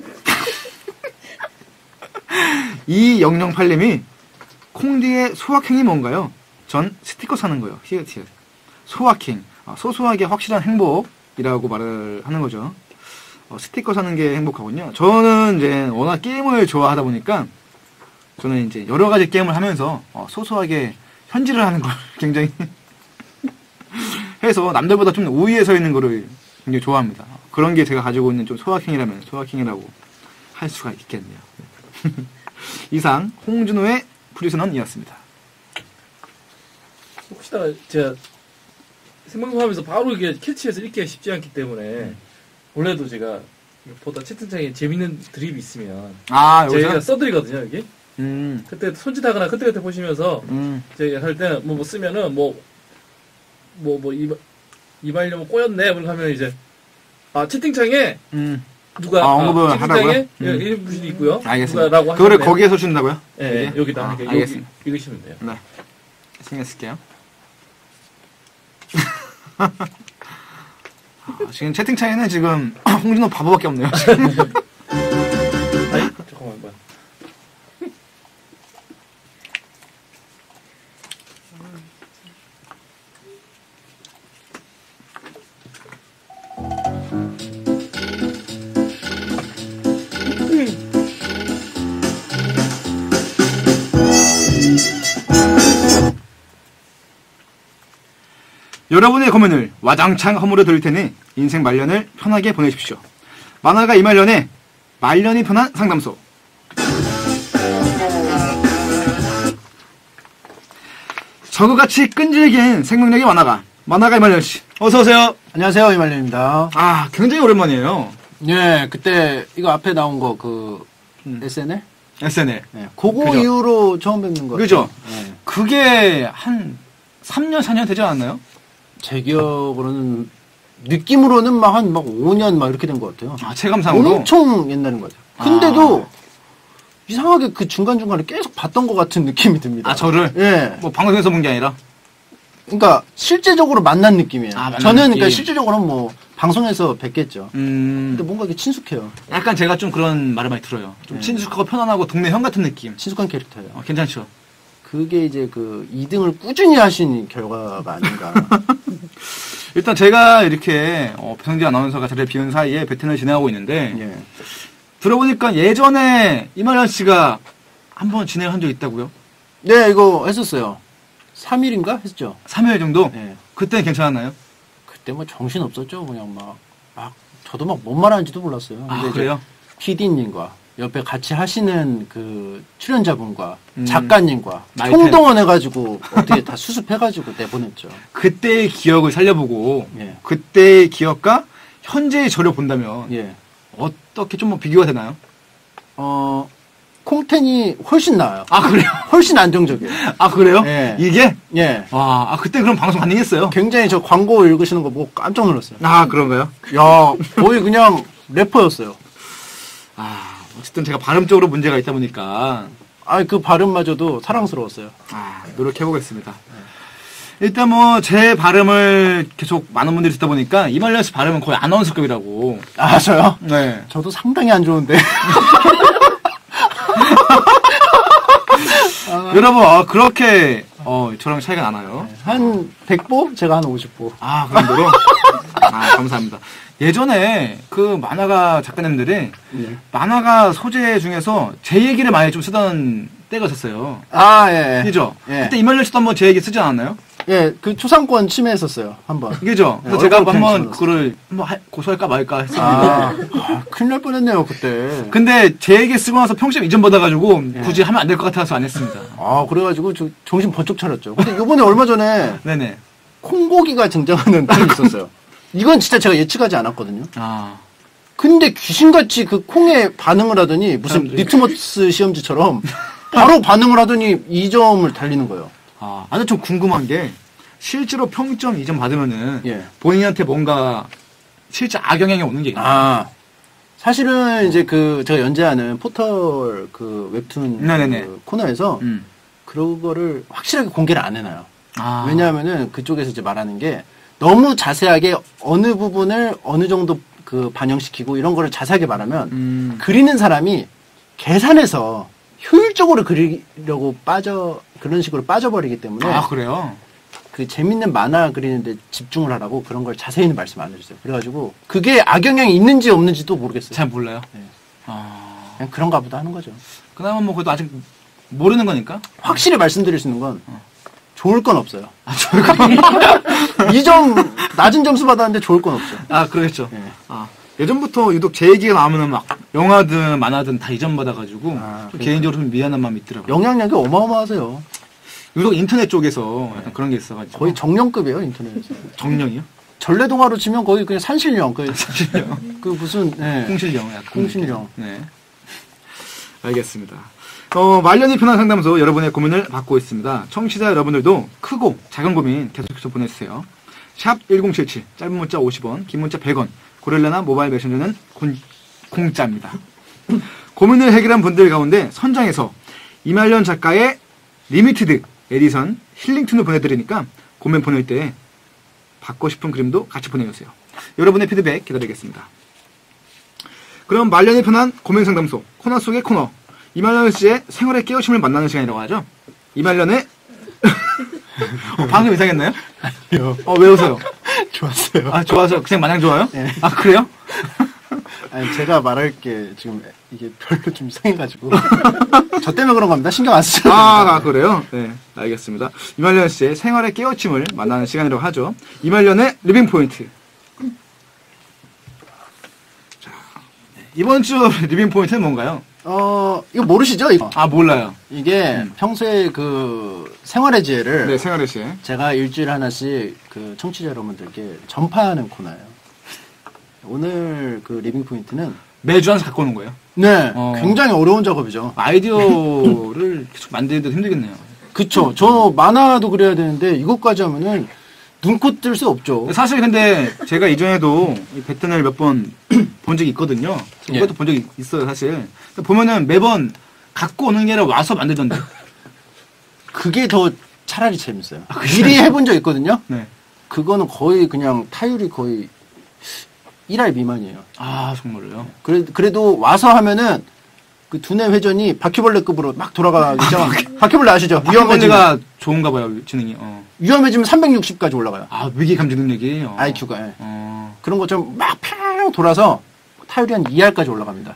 S1: 이영영팔님이 콩디의 소확행이 뭔가요? 전 스티커 사는 거요. 히읗히읗. 소확행. 아, 소소하게 확실한 행복이라고 말을 하는 거죠. 어, 스티커 사는 게 행복하군요. 저는 이제 워낙 게임을 좋아하다 보니까 저는 이제 여러 가지 게임을 하면서 어, 소소하게 현질을 하는 걸 굉장히 해서 남들보다 좀 우위에 서 있는 거를 굉장히 좋아합니다. 그런 게 제가 가지고 있는 좀 소확행이라면 소확행이라고 할 수가 있겠네요. 이상 홍준호의 프리선언이었습니다.
S2: 혹시나 제가 생방송하면서 바로 이게 캐치해서 읽기가 쉽지 않기 때문에 원래도 제가 보다 채팅창에 재밌는 드립이 있으면
S1: 아,
S2: 제가
S1: 여기서?
S2: 써드리거든요 여기.
S1: 음,
S2: 그때 손짓하거나 그때 그때 보시면서
S1: 음,
S2: 제가 할 때는 뭐, 뭐 쓰면은 뭐 뭐 뭐 이발 이발려 뭐 꼬였네 그렇게 하면 이제 아 채팅창에
S1: 음.
S2: 누가
S1: 아, 언급을 하라고요?
S2: 채팅창에
S1: 음.
S2: 이름 부분이 있고요.
S1: 알겠습니다.
S2: 누가라고
S1: 그거를
S2: 하시면
S1: 거기에서 준다고요?
S2: 예,
S1: 이게?
S2: 여기다
S1: 아,
S2: 이렇게
S1: 알겠습니다.
S2: 여기 읽으시면 돼요.
S1: 네. 신경 쓸게요. 아, 지금 채팅창에는 지금 홍준호 바보밖에 없네요.
S2: 아니 잠깐만 뭐야.
S1: 여러분의 고민을 와장창 허물어 드릴 테니 인생 말년을 편하게 보내십시오. 만화가 이말년에 말년이 편한 상담소. 저거같이 끈질긴 생명력의 만화가 만화가 이말년씨 어서오세요.
S3: 안녕하세요, 이말년입니다.
S1: 아 굉장히 오랜만이에요.
S3: 예, 그때 이거 앞에 나온 거 그
S1: 음.
S3: 에스엔엘?
S1: 에스엔엘.
S3: 예, 그거
S1: 그죠.
S3: 이후로 처음 뵙는 거 같아요.
S1: 그죠?
S3: 예.
S1: 그게 한 삼 년 사 년 되지 않았나요?
S3: 제 기억으로는 느낌으로는 막 한 막 오 년 막 이렇게 된 것 같아요.
S1: 아 체감상으로.
S3: 엄청 옛날인 것 같아요. 근데도
S1: 아.
S3: 이상하게 그 중간중간에 계속 봤던 것 같은 느낌이 듭니다.
S1: 아 저를
S3: 예.
S1: 뭐 방송에서 본 게 아니라.
S3: 그러니까 실제적으로 만난 느낌이에요.
S1: 아, 만난
S3: 저는
S1: 느낌.
S3: 그러니까 실제적으로는 뭐 방송에서 뵙겠죠.
S1: 음.
S3: 근데 뭔가 이게 친숙해요.
S1: 약간 제가 좀 그런 말을 많이 들어요. 좀
S3: 네.
S1: 친숙하고 편안하고 동네 형 같은 느낌.
S3: 친숙한 캐릭터예요.
S1: 어, 괜찮죠?
S3: 그게 이제 그 이 등을 꾸준히 하신 결과가 아닌가.
S1: 일단 제가 이렇게 어, 배성재 아나운서가 자리를 비운 사이에 배튼을 진행하고 있는데
S3: 예.
S1: 들어보니까 예전에 이말년 씨가 한번 진행한 적 있다고요?
S3: 네, 이거 했었어요. 삼 일인가 했죠.
S1: 삼 회 정도?
S3: 예.
S1: 그때는 괜찮았나요?
S3: 그때 뭐 정신 없었죠. 그냥 막, 막 저도 막 뭔 말하는지도 몰랐어요.
S1: 아,
S3: 근데 이제
S1: 그래요?
S3: 피디님과 옆에 같이 하시는 그 출연자분과
S1: 음.
S3: 작가님과
S1: 마이펜.
S3: 총동원해가지고 어떻게 다 수습해가지고 내보냈죠.
S1: 그때의 기억을 살려보고
S3: 예.
S1: 그때의 기억과 현재의 저를 본다면
S3: 예.
S1: 어떻게 좀 뭐 비교가 되나요?
S3: 어, 콩텐이 훨씬 나아요.
S1: 아 그래요?
S3: 훨씬 안정적이에요.
S1: 아 그래요?
S3: 예.
S1: 이게?
S3: 예.
S1: 와, 아, 그때 그럼 방송 가능했어요?
S3: 굉장히 저 광고 읽으시는 거 보고 깜짝 놀랐어요.
S1: 아 그런가요?
S3: 야, 거의 그냥 래퍼였어요.
S1: 아 어쨌든 제가 발음적으로 문제가 있다 보니까
S3: 아, 그 발음마저도 사랑스러웠어요.
S1: 아, 노력해보겠습니다. 일단 뭐 제 발음을 계속 많은 분들이 듣다 보니까 이말년 씨 발음은 거의 아나운서급이라고.
S3: 아, 저요?
S1: 네.
S3: 저도 상당히 안 좋은데.
S1: 여러분 어, 그렇게 어, 저랑 차이가 나나요?
S3: 한 백 보? 제가 한 오십 보.
S1: 아, 그런 대로? 아, 감사합니다. 예전에 그 만화가 작가님들이
S3: 예.
S1: 만화가 소재 중에서 제 얘기를 많이 좀 쓰던 때가 있었어요.
S3: 아, 예. 예.
S1: 그죠?
S3: 예.
S1: 그때 이말년 씨도 한번 제 얘기 쓰지 않았나요?
S3: 예, 그 초상권 침해했었어요, 한 번.
S1: 그죠?
S3: 네,
S1: 그래서 제가
S3: 얼굴
S1: 한번
S3: 괜찮았어요.
S1: 그거를 한번 하- 고소할까 말까 했었는데.
S3: 아, 아, 큰일 날 뻔했네요, 그때.
S1: 근데 제 얘기 쓰고 나서 평점 이전 받아가지고
S3: 예.
S1: 굳이 하면 안 될 것 같아서 안 했습니다.
S3: 아, 그래가지고 저 정신 번쩍 차렸죠. 근데 요번에 얼마 전에
S1: 네네.
S3: 콩고기가 등장하는 팀이 있었어요. 이건 진짜 제가 예측하지 않았거든요.
S1: 아.
S3: 근데 귀신같이 그 콩에 반응을 하더니 무슨
S1: 사람들이-
S3: 리트머스 시험지처럼 바로 반응을 하더니 이 점을 달리는 거예요.
S1: 아, 아주 좀 궁금한 게 실제로 평점 이전 받으면은
S3: 예.
S1: 본인한테 뭔가 실제 악영향이 오는 게 있나요?
S3: 아, 사실은 이제 그 제가 연재하는 포털 그 웹툰
S1: 네네네.
S3: 그 코너에서
S1: 음.
S3: 그거를 확실하게 공개를 안 해놔요.
S1: 아.
S3: 왜냐하면은 그쪽에서 이제 말하는 게 너무 자세하게 어느 부분을 어느 정도 그 반영시키고 이런 거를 자세하게 말하면
S1: 음.
S3: 그리는 사람이 계산해서 효율적으로 그리려고 빠져 그런 식으로 빠져버리기 때문에
S1: 아, 그래요?
S3: 그 재밌는 만화 그리는데 집중을 하라고 그런 걸 자세히는 말씀 안 해주세요. 그래가지고 그게 악영향이 있는지 없는지도 모르겠어요.
S1: 잘 몰라요.
S3: 네.
S1: 아.
S3: 그냥 그런가 보다 하는 거죠.
S1: 그나마 뭐 그래도 아직 모르는 거니까.
S3: 확실히 말씀드릴 수 있는 건 좋을 건 없어요.
S1: 아, 저희가.
S3: 이 점 낮은 점수 받았는데 좋을 건 없죠.
S1: 아, 그러겠죠.
S3: 예.
S1: 아. 예전부터 유독 제 얘기가 나오면은 막 영화든 만화든 다 이전 받아가지고
S3: 아,
S1: 좀
S3: 그러니까.
S1: 개인적으로 좀 미안한 마음이 있더라고요.
S3: 영향력이 어마어마하세요.
S1: 유독 인터넷 쪽에서 약간 그런 게 있어가지고.
S3: 거의 정령급이에요 인터넷에서.
S1: 정령이요?
S3: 전래동화로 치면 거의 그냥 산신령. 그,
S1: 산신령.
S3: 그 무슨 예.
S1: 홍실령. 약간
S3: 홍실령.
S1: 네. 알겠습니다. 어, 말년이 편한 상담소 여러분의 고민을 받고 있습니다. 청취자 여러분들도 크고 작은 고민 계속해서 보내주세요. 샵 일공칠칠, 짧은 문자 오십 원, 긴 문자 백 원, 고릴라나 모바일 메신저는 군- 공짜입니다. 고민을 해결한 분들 가운데 선정해서 이말년 작가의 리미티드 에디션 힐링툰을 보내드리니까 고민 보낼 때 받고 싶은 그림도 같이 보내주세요. 여러분의 피드백 기다리겠습니다. 그럼 말년이 편한 고민 상담소 코너 속의 코너 이말년 씨의 생활의 깨우침을 만나는 시간이라고 하죠. 이말년의 어, 방금 이상했나요?
S3: 아니요.
S1: 어, 왜 웃어요?
S3: 좋았어요.
S1: 아, 좋아서 그냥 마냥 좋아요?
S3: 네.
S1: 아, 그래요?
S3: 아니 제가 말할 게 지금 이게 별로 좀 이상해가지고 저 때문에 그런 겁니다. 신경 안 쓰셔도
S1: 아,
S3: 됩니다.
S1: 아, 그래요? 네, 알겠습니다. 이말년 씨의 생활의 깨우침을 만나는 시간이라고 하죠. 이말년의 리빙 포인트. 자, 네, 이번 주 리빙 포인트는 뭔가요?
S3: 어 이거 모르시죠? 이거?
S1: 아, 몰라요.
S3: 이게
S1: 음.
S3: 평소에 그 생활의 지혜를
S1: 네, 생활의 씨.
S3: 제가 일주일에 하나씩 그 청취자 여러분들께 전파하는 코너예요. 오늘 그 리빙 포인트는
S1: 매주 하나씩 갖고 오는 거예요.
S3: 네
S1: 어.
S3: 굉장히 어려운 작업이죠.
S1: 아이디어를 계속 만드는데도 힘들겠네요.
S3: 그쵸. 저 만화도 그려야 되는데 이것까지 하면은 눈코 뜰 수 없죠.
S1: 사실 근데 제가 이전에도 이 배튼을 몇 번 본 적이 있거든요.
S3: 예.
S1: 이것도 본 적이 있어요, 사실. 근데 보면은 매번 갖고 오는 게 아니라 와서 만들던데.
S3: 그게 더 차라리 재밌어요. 미리 해본 적 있거든요.
S1: 네.
S3: 그거는 거의 그냥 타율이 거의 일 할 미만이에요.
S1: 아, 정말로요?
S3: 그래, 그래도 와서 하면은 그 두뇌 회전이 바퀴벌레급으로 막 돌아가겠죠. 바퀴벌레 아시죠? 위험해지면,
S1: 바퀴벌레가 좋은가 봐요, 지능이. 어.
S3: 위험해지면 삼백육십까지 올라가요.
S1: 아, 위기 감지 능력이. 어.
S3: 아이큐가. 예.
S1: 어.
S3: 그런 것처럼 막 팡 돌아서 타율이 한 이 할까지 올라갑니다.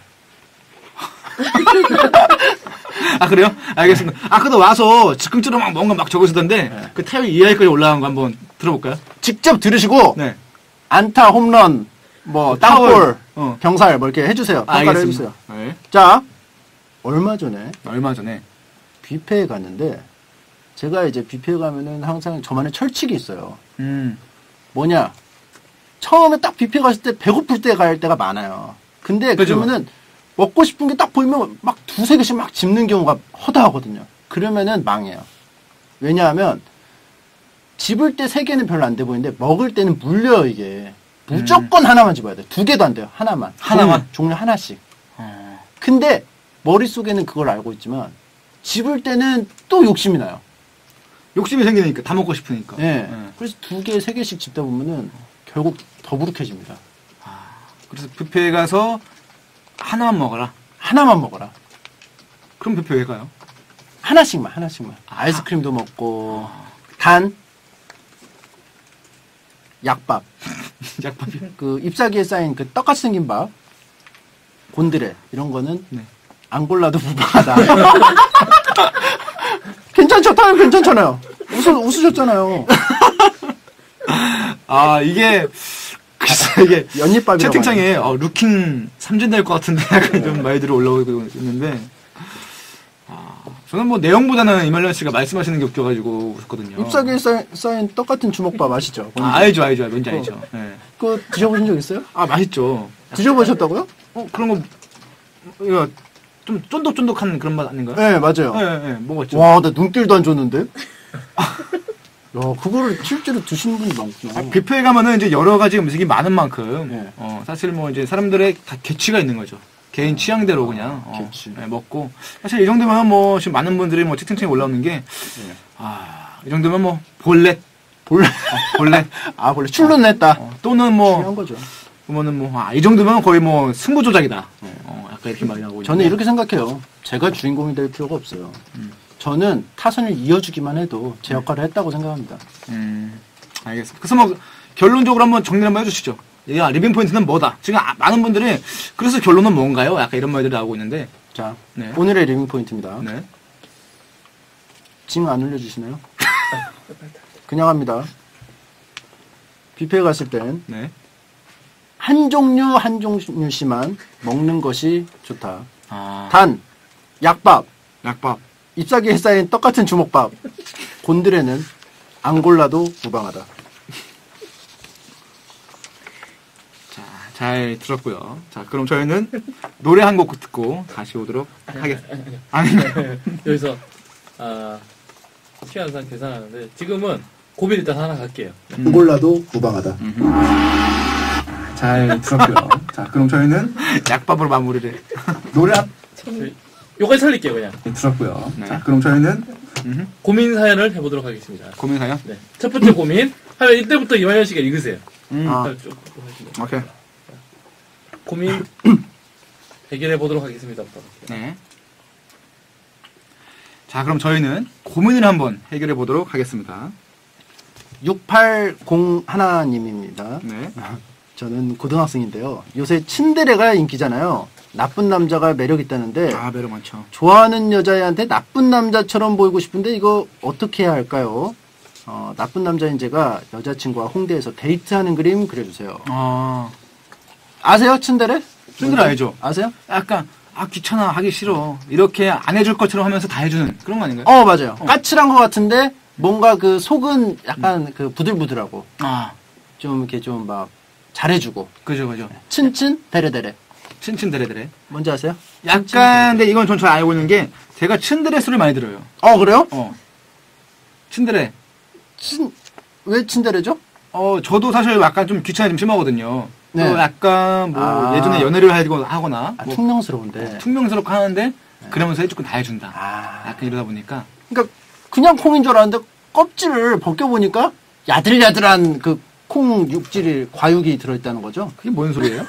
S1: 아, 그래요? 알겠습니다. 아까도 와서 즉흥적으로 막 뭔가 막 적으시던데,
S3: 네.
S1: 그 타율 이하까지 올라간 거 한번 들어볼까요?
S3: 직접 들으시고
S1: 네.
S3: 안타, 홈런, 뭐
S1: 타월.
S3: 땅볼,
S1: 어.
S3: 병살 뭐 이렇게 해주세요. 평가를
S1: 알겠습니다.
S3: 해주세요.
S1: 네.
S3: 자, 얼마 전에
S1: 얼마 전에.
S3: 뷔페에 갔는데 제가 이제 뷔페에 가면은 항상 저만의 철칙이 있어요.
S1: 음.
S3: 뭐냐? 처음에 딱 뷔페 갔을 때 배고플 때 갈 때가 많아요. 근데
S1: 그죠.
S3: 그러면은 먹고 싶은 게 딱 보이면 막 두세 개씩 막 집는 경우가 허다하거든요. 그러면은 망해요. 왜냐하면 집을 때 세 개는 별로 안 돼 보이는데 먹을 때는 물려요, 이게. 무조건 하나만 집어야 돼. 두 개도 안 돼요. 하나만.
S1: 하나만?
S3: 종류, 종류 하나씩.
S1: 어.
S3: 근데 머릿속에는 그걸 알고 있지만 집을 때는 또 욕심이 나요.
S1: 욕심이 생기니까, 다 먹고 싶으니까.
S3: 예.
S1: 네.
S3: 그래서 두 개, 세 개씩 집다 보면은 결국 더부룩해집니다.
S1: 그래서 뷔페에 가서 하나만 먹어라.
S3: 하나만 먹어라.
S1: 그럼 뷔페 왜 가요?
S3: 하나씩만, 하나씩만. 아이스크림도 먹고, 단, 약밥.
S1: 약밥이.
S3: 그 잎사귀에 쌓인 그 떡같이 생긴 밥, 곤드레, 이런 거는
S1: 네.
S3: 안 골라도 무방하다. 괜찮죠? 타요 괜찮잖아요. 웃으, 웃으셨잖아요.
S1: 아, 이게, 글쎄, 이게.
S3: 연잎밥이라고.
S1: 채팅창에, 어, 루킹 삼진 될 것 같은데, 약간 좀 말들이 올라오고 있는데, 아, 저는 뭐 내용보다는 이말년 씨가 말씀하시는 게 웃겨가지고 웃었거든요.
S3: 잎사귀에 쌓인, 쌓인 떡같은 주먹밥 아시죠?
S1: 아, 알죠, 알죠. 뭔지 알죠. 예.
S3: 그거 드셔보신 적 있어요?
S1: 아, 맛있죠.
S3: 드셔보셨다고요?
S1: 어, 그런 거, 이거, 좀 쫀득쫀득한 그런 맛 아닌가요?
S3: 네, 맞아요.
S1: 예, 예, 예, 먹었죠.
S3: 와, 나 눈길도 안 줬는데? 야, 그거를 실제로 드시는 분이 많구나.
S1: 아, 뷔페에 가면은 이제 여러 가지 음식이 많은 만큼,
S3: 네.
S1: 어, 사실 뭐 이제 사람들의 다 개취가 있는 거죠. 개인 취향대로 그냥, 어,
S3: 개취.
S1: 예, 먹고. 사실 이 정도면 뭐, 지금 많은 분들이 뭐 채팅창에 올라오는 게, 아, 이 정도면 뭐, 볼렛.
S3: 볼렛.
S1: 어, 볼렛.
S3: 아, 원래 출론 냈다.
S1: 어, 또는
S3: 중요한
S1: 뭐,
S3: 거죠.
S1: 보면은 뭐, 아, 이 정도면 거의 뭐, 승부 조작이다. 어, 약간 이렇게 많이 하고.
S3: 저는
S1: 있는데.
S3: 이렇게 생각해요. 제가 주인공이 될 필요가 없어요. 저는 타선을 이어주기만 해도 제 역할을 했다고 생각합니다.
S1: 음, 알겠습니다. 그래서 뭐, 결론적으로 한번 정리 한번 해주시죠. 야, 리빙 포인트는 뭐다? 지금 아, 많은 분들이, 그래서 결론은 뭔가요? 약간 이런 말들이 나오고 있는데.
S3: 자,
S1: 네.
S3: 오늘의 리빙 포인트입니다.
S1: 네.
S3: 징 안 올려주시나요? 그냥 합니다. 뷔페에 갔을 땐
S1: 네.
S3: 한 종류 한 종류씩만 먹는 것이 좋다.
S1: 아,
S3: 단, 약밥,
S1: 약밥.
S3: 잎사귀에 쌓인 떡같은 주먹밥, 곤드레는 안 골라도 무방하다.
S1: 자, 잘 들었고요. 자, 그럼 저희는 노래 한 곡 듣고 다시 오도록 하겠습니다. 아닌가요?
S2: 여기서 아, 시간상 계산하는데 지금은 고민 일단 하나 갈게요.
S5: 안 골라도 무방하다. 잘 들었고요. 자, 그럼 저희는
S1: 약밥으로 마무리를.
S5: 노래 한
S2: 요까지 살릴게요 그냥.
S5: 들었고요.
S1: 네.
S5: 자, 그럼 저희는
S2: 고민 사연을 해보도록 하겠습니다.
S1: 고민 사연?
S2: 네. 첫 번째 고민 하면 이때부터 이만현 씨가 읽으세요.
S1: 음.
S3: 아.
S2: 쭉 하시면.
S1: 오케이.
S2: 고민 해결해 보도록 하겠습니다.
S1: 네. 자, 그럼 저희는 고민을 한번 해결해 보도록 하겠습니다.
S3: 육팔공일님입니다.
S1: 네.
S3: 저는 고등학생인데요. 요새 친데레가 인기잖아요. 나쁜 남자가 매력 있다는데
S1: 아, 매력 많죠.
S3: 좋아하는 여자애한테 나쁜 남자처럼 보이고 싶은데 이거 어떻게 해야 할까요? 어, 나쁜 남자인 제가 여자친구와 홍대에서 데이트하는 그림 그려주세요.
S1: 아,
S3: 아세요, 친데레?
S1: 친데레 알죠?
S3: 아세요?
S1: 약간, 아, 귀찮아, 하기 싫어. 이렇게 안 해줄 것처럼 하면서 다 해주는 그런 거 아닌가요?
S3: 어, 맞아요. 까칠한 것 같은데 뭔가 그 속은 약간 그 부들부들하고
S1: 아,
S3: 좀 이렇게 좀 막 잘해주고
S1: 그죠, 그죠.
S3: 친친 데레데레
S1: 친친데레데레.
S3: 뭔지 아세요?
S1: 약간, 근데 이건 전 잘 알고 있는 게, 제가 친데레 소리를 많이 들어요.
S3: 어, 그래요?
S1: 어. 친데레.
S3: 친, 왜 친데레죠?
S1: 어, 저도 사실 약간 좀 귀찮아 좀 심하거든요.
S3: 네.
S1: 또 약간 뭐
S3: 아.
S1: 예전에 연애를 하고 하거나
S3: 아,
S1: 뭐
S3: 퉁명스러운데.
S1: 퉁명스럽고 하는데 그러면서 해줄 건 다 해준다.
S3: 아.
S1: 약간 이러다 보니까
S3: 그러니까 그냥 콩인 줄 알았는데 껍질을 벗겨보니까 야들야들한 그 콩 육질이, 과육이 들어있다는 거죠.
S1: 그게 뭔 소리예요?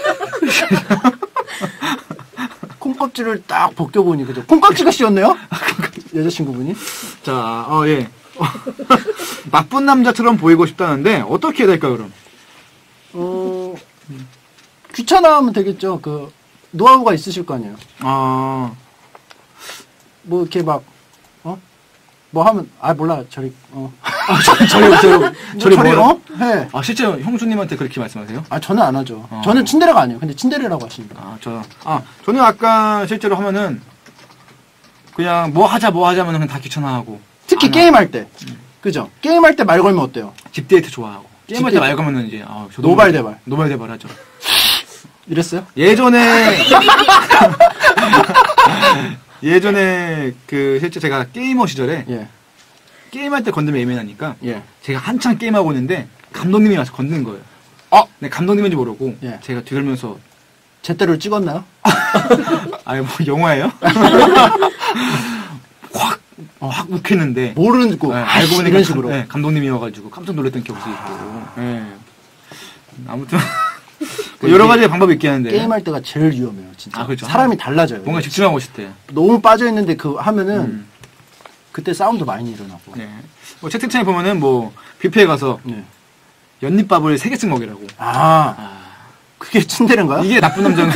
S3: 콩 껍질을 딱 벗겨보니, 그죠? 콩 껍질가 씌었네요? 여자친구분이.
S1: 자, 어, 예. 나쁜 남자처럼 보이고 싶다는데, 어떻게 해야 될까요, 그럼?
S3: 어, 귀찮아하면 되겠죠. 그, 노하우가 있으실 거 아니에요.
S1: 아,
S3: 뭐, 이렇게 막, 어? 뭐 하면, 아, 몰라. 저리, 어. 아, 저리, 저리, 저리, 저리,
S1: 저리
S3: 어? 해.
S1: 아, 실제로 형수님한테 그렇게 말씀하세요?
S3: 아, 저는 안 하죠.
S1: 어.
S3: 저는 츤데레가 아니에요. 근데 츤데레라고 하십니다.
S1: 아, 저, 아, 저는 아까 실제로 하면은, 그냥 뭐 하자, 뭐 하자면 그냥 다 귀찮아하고.
S3: 특히
S1: 안
S3: 게임할 때. 그죠? 게임할 때 말 걸면 어때요?
S1: 집데이트 좋아하고. 게임할 때
S3: 집데이트.
S1: 말 거면은 이제, 아, 저도
S3: 노발대발.
S1: 노발대발 하죠.
S3: 이랬어요?
S1: 예전에, 예전에, 그, 실제 제가 게이머 시절에,
S3: 예.
S1: 게임할 때 건드면 예민하니까,
S3: 예.
S1: 제가 한창 게임하고 있는데, 감독님이 와서 건드는 거예요.
S3: 어?
S1: 네, 감독님인지 모르고,
S3: 예.
S1: 제가 뒤돌면서,
S3: 제대로 찍었나요?
S1: 아니, 뭐, 영화예요? 확, 어, 확 욱했는데,
S3: 모르고,
S1: 네,
S3: 알고
S1: 알고 보니까
S3: 이런 식으로.
S1: 네, 감독님이어가지고 깜짝 놀랐던 기억이 있고. 네. 아무튼 뭐 여러 가지 방법이 있겠는데
S3: 게임할 때가 제일 위험해요, 진짜.
S1: 아, 그렇죠.
S3: 사람이 달라져요.
S1: 뭔가 집중하고 싶대.
S3: 너무 빠져있는데 그 하면은,
S1: 음.
S3: 그때 싸움도 많이 일어나고.
S1: 네. 뭐 채팅창에 보면은 뭐 뷔페에 가서
S3: 네.
S1: 연잎밥을 세 개씩 먹이라고.
S3: 아, 그게 츤데레인가요?
S1: 이게 나쁜 남자는.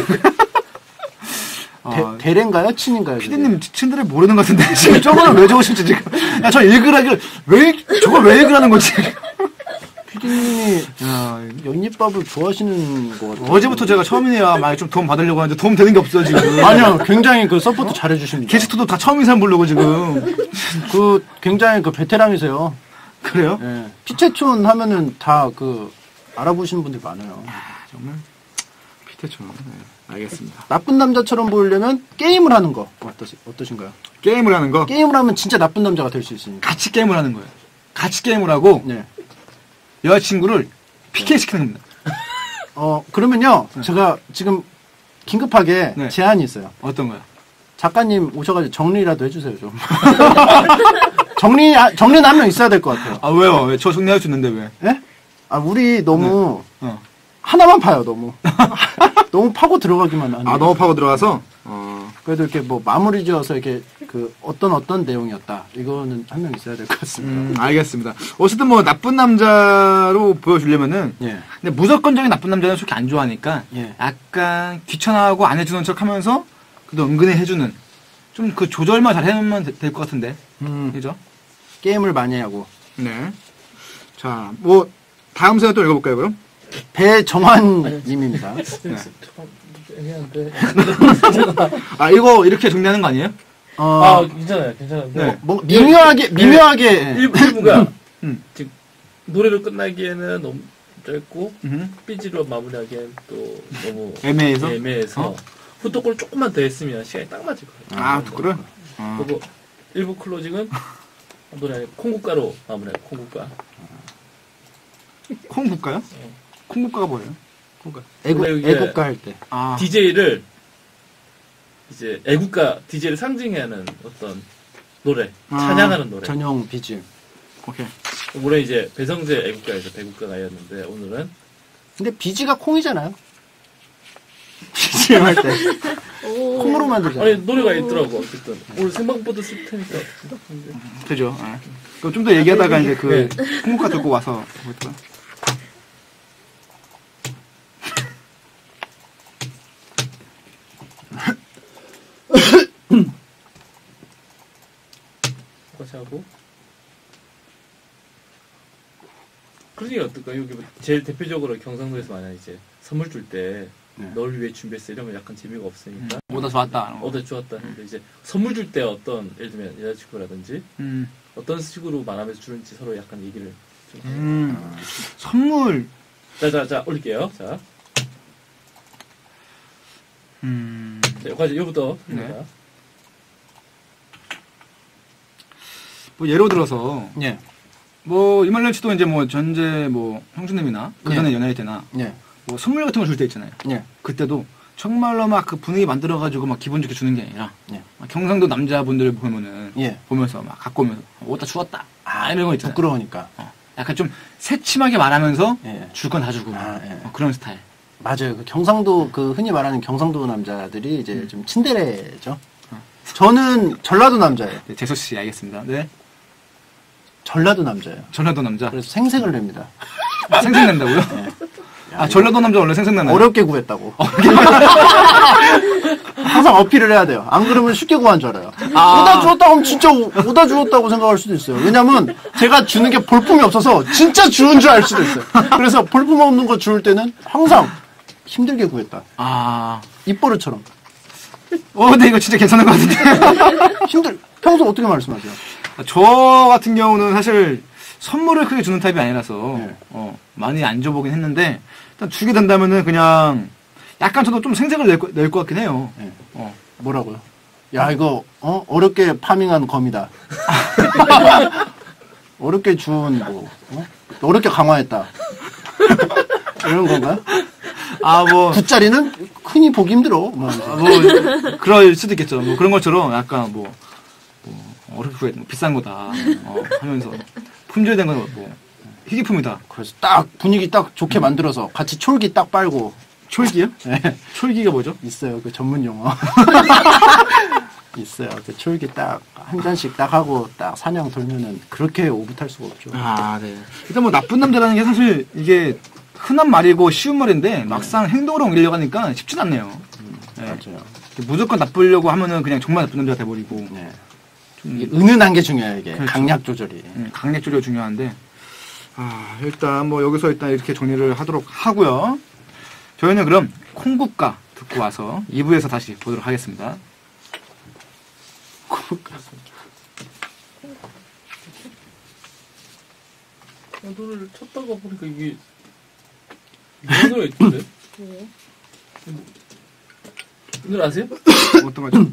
S3: 대, 대레인가요? 친인가요? 그게?
S1: 피디님 친들을 모르는 것 같은데 지금 저거는 왜 적으신지 지금. 야, 저 읽으라길 왜 저걸 왜 읽으라는 거지?
S3: 피디님이
S1: 야,
S3: 연잎밥을 좋아하시는 것 같아요.
S1: 어제부터 제가 처음이야 막 좀 도움 받으려고 하는데 도움 되는 게 없어 지금.
S3: 아니요, 굉장히 그 서포트 잘해주십니다.
S1: 게스트도 다 처음인 사람 부르고 지금.
S3: 그 굉장히 그 베테랑이세요.
S1: 그래요?
S3: 예. 피체촌 하면은 다 그 알아보시는 분들 많아요.
S1: 정말 피테촌. 네, 알겠습니다.
S3: 나쁜 남자처럼 보이려면 게임을 하는 거 어떠시, 어떠신가요?
S1: 게임을 하는 거
S3: 게임을 하면 진짜 나쁜 남자가 될 수 있으니까.
S1: 같이 게임을 하는 거예요. 같이 게임을 하고
S3: 네.
S1: 여자친구를 피케이 시키는 겁니다.
S3: 어 그러면요, 제가 지금 긴급하게
S1: 네.
S3: 제안이 있어요.
S1: 어떤 거요?
S3: 작가님 오셔가지고 정리라도 해주세요 좀. 정리 정리는 한 명 있어야 될 것 같아요.
S1: 아 왜요? 왜 저 정리할 수 있는데 왜?
S3: 예? 아 우리 너무
S1: 어.
S3: 하나만 파요 너무. 너무 파고 들어가기만 하는.
S1: 아 너무 파고 들어가서. 어.
S3: 그래도 이렇게 뭐 마무리 지어서 이렇게 그 어떤 어떤 내용이었다. 이거는 한 명 있어야 될 것 같습니다.
S1: 음, 알겠습니다. 어쨌든 뭐 나쁜 남자로 보여주려면은
S3: 예.
S1: 근데 무조건적인 나쁜 남자는 솔직히 안 좋아하니까
S3: 예.
S1: 약간 귀찮아하고 안 해주는 척하면서 그래도 은근히 해주는 좀 그 조절만 잘 해놓으면 될 것 같은데.
S3: 음,
S1: 그죠?
S3: 게임을 많이 하고.
S1: 네. 자, 뭐 다음 사연 또 읽어볼까요, 그럼?
S3: 배정환 님입니다.
S2: 애매한데.
S1: 아 이거 이렇게 정리하는 거 아니에요?
S3: 어,
S2: 아, 괜찮아요, 괜찮은데.
S1: 네.
S3: 뭐 미묘하게 미묘하게
S2: 일, 일부가
S1: 음.
S2: 지금 노래를 끝나기에는 너무 짧고
S1: 음.
S2: 삐지로 마무리하기엔 또 너무
S1: 애매해서?
S2: 애매해서
S1: 어?
S2: 후토크를 조금만 더 했으면 시간이 딱 맞을 거예요.
S1: 아, 또 그래? 아.
S2: 그리고 일부 클로징은 노래 아니고 콩국가로 마무리해요. 콩국가.
S1: 콩국가요? 콩국가가 뭐예요? 콩국가.
S3: 애국
S2: 원래 이게
S3: 애국가 할 때.
S1: 아,
S2: 디제이를 이제 애국가 디제이를 상징해야 하는 어떤 노래,
S1: 아,
S2: 찬양하는 노래.
S3: 전용 비지엠.
S1: 오케이.
S2: 올해 이제 배성재 애국가에서 배국가가였는데 오늘은
S3: 근데 비지가 콩이잖아요. 비지엠 할 때. 콩으로 만들잖아요.
S2: 아니 노래가 있더라고 어쨌든 오늘 생방보드 쓸 테니까.
S1: 그죠. 아. 그럼 좀 더 얘기하다가 이제 그
S2: 네.
S1: 콩국가 듣고 와서 뭐였더라?
S2: 같이 하고. 그런 얘기 어떨까? 여기 뭐 제일 대표적으로 경상도에서 만약 이제 선물 줄 때 널
S3: 네.
S2: 위해 준비했어 이러면 약간 재미가 없으니까
S1: 뭐다 좋았다.
S2: 어제 좋았다 근데 이제 선물 줄 때 어떤 예를 들면 여자친구라든지
S1: 음.
S2: 어떤 식으로 말하면서 주는지 서로 약간 얘기를 좀.
S1: 음. 선물.
S2: 자자자 올릴게요. 자,
S1: 음.
S2: 자 여기까지 요부터.
S1: 네. 뭐 예로 들어서
S3: 예.
S1: 뭐 이말년 씨도 이제 뭐 전제 뭐 형수님이나 그 전에
S3: 네.
S1: 연애할 때나
S3: 예.
S1: 뭐 선물 같은 거 줄 때 있잖아요.
S3: 예.
S1: 그때도 정말로 막 그 분위기 만들어가지고 막 기분 좋게 주는 게 아니라
S3: 예.
S1: 막 경상도 남자분들 보면은
S3: 예.
S1: 보면서 막 갖고 오면서 옷다 주웠다. 아, 이런 거 있잖아요.
S3: 부끄러우니까.
S1: 어, 약간 좀 새침하게 말하면서
S3: 예.
S1: 줄 건 다 주고 막
S3: 아, 예.
S1: 어, 그런 스타일.
S3: 맞아요. 그 경상도 그 흔히 말하는 경상도 남자들이
S1: 음.
S3: 이제 좀 친데레죠. 저는 전라도 남자예요.
S1: 네, 재수 씨 알겠습니다. 네.
S3: 전라도 남자예요.
S1: 전라도 남자.
S3: 그래서 생색을 냅니다.
S1: 생생낸다고요? 아, 전라도 남자 원래 생생나나요?
S3: 어렵게 구했다고. 항상 어필을 해야 돼요. 안 그러면 쉽게 구한 줄 알아요.
S1: 아.
S3: 오다 주었다고 하면 진짜 오- 오다 주었다고 생각할 수도 있어요. 왜냐면 제가 주는 게 볼품이 없어서 진짜 주운 줄 알 수도 있어요. 그래서 볼품 없는 거 주울 때는 항상 힘들게 구했다.
S1: 아.
S3: 입버릇처럼.
S1: 어, 근데 이거 진짜 괜찮은 것 같은데.
S3: 힘들, 평소 어떻게 말씀하세요?
S1: 저 같은 경우는 사실 선물을 크게 주는 타입이 아니라서
S3: 네.
S1: 어, 많이 안 줘보긴 했는데 일단 주게 된다면은 그냥 약간 저도 좀 생색을 낼, 거- 낼 것 같긴 해요.
S3: 네.
S1: 어.
S3: 뭐라고요? 야, 이거, 어? 어렵게 파밍한 검이다. 어렵게 주운, 뭐, 어? 어렵게 강화했다. 이런 건가요?
S1: 아, 뭐,
S3: 굿자리는 흔히 보기 힘들어. 뭐,
S1: 아, 뭐, 그럴 수도 있겠죠. 뭐 그런 것처럼 약간 뭐, 뭐 어렵게 구해, 뭐 비싼 거다 어, 하면서 품절된 건 뭐 희귀품이다.
S3: 그래서 딱 분위기 딱 좋게 만들어서 같이 촐기 딱 빨고.
S1: 촐기요?
S3: 네.
S1: 촐기가 뭐죠?
S3: 있어요. 그 전문 용어. 있어요. 그 촐기 딱 한 잔씩 딱 하고 딱 사냥 돌면은 그렇게 오붓할 수가 없죠.
S1: 아, 네. 일단 뭐 나쁜 남자라는 게 사실 이게 흔한 말이고 쉬운 말인데 막상 행동으로 옮기려고 하니까 쉽진 않네요. 네.
S3: 맞아요.
S1: 무조건 나쁘려고 하면은 그냥 정말 나쁜 남자가 돼버리고
S3: 네.
S1: 좀
S3: 이게 은은한 게 중요해요. 이게
S1: 그렇죠.
S3: 강약 조절이.
S1: 음, 강약 조절 중요한데 아, 일단 뭐 여기서 일단 이렇게 정리를 하도록 하고요. 저희는 그럼 콩국가 듣고 와서 이 부에서 다시 보도록 하겠습니다.
S2: 노래를 쳤다가 보니까 이게 이런 노래 있던데?
S7: 뭐예요?
S2: 이 노래 아세요?
S1: 어떤 거죠?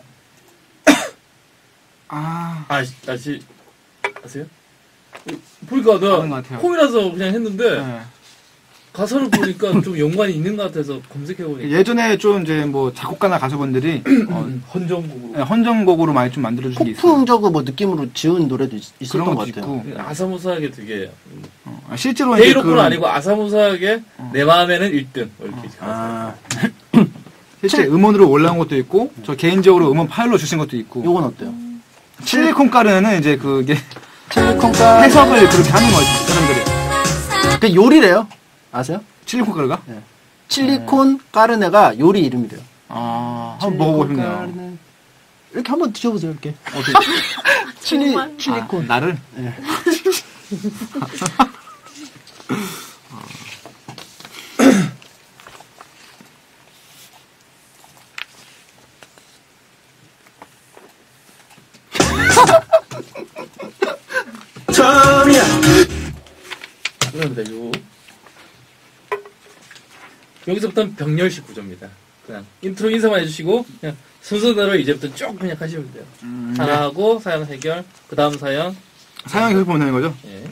S1: 아,
S2: 아, 아시 아세요? 보니까
S1: 아는 것
S2: 나
S1: 같아요.
S2: 콩이라서 그냥 했는데
S1: 네.
S2: 가사를 보니까 좀 연관이 있는 것 같아서 검색해 보니까
S1: 예전에 좀 이제 뭐 작곡가나 가수분들이 어,
S2: 헌정곡으로
S1: 네, 헌정곡으로 많이 좀 만들어준 게 있어요.
S3: 폭풍적으로 뭐 느낌으로 지은 노래도 있, 있었던
S1: 그런
S3: 것
S1: 것도
S3: 같아요.
S1: 있고
S2: 아사무사하게 되게
S1: 어, 실제로 이제
S2: 데이로프는
S1: 그-
S2: 아니고 아사무사하게 내 마음에는 일 등 이렇게
S3: 아,
S1: 실제 음원으로 올라온 것도 있고 저 개인적으로 음원 파일로 주신 것도 있고
S3: 요건 어때요?
S1: 칠리콘 가루는 이제 그게
S3: 칠리콘가
S1: 해석을 그렇게 하는 거지 사람들이.
S3: 그 요리래요. 아세요?
S1: 칠리콘 가루가?
S3: 칠리콘 까르네가 요리 이름이래요.
S1: 아, 한번 먹어보고
S3: 칠리콘
S1: 싶네요.
S3: 까르네. 이렇게 한번 드셔보세요. 이렇게.
S1: 어떻게?
S3: 칠리
S7: 정말?
S3: 칠리콘.
S1: 아, 나를?
S3: 네.
S2: 그럽니다. 요 여기서부터는 병렬식 구조입니다. 그냥 인트로 인사만 해주시고 그냥 순서대로 이제부터 쭉 그냥 하시면 돼요.
S1: 음,
S2: 하나 하고 사연 해결, 그 다음 사연.
S1: 사연 계속 보면 되는 거죠?
S2: 예.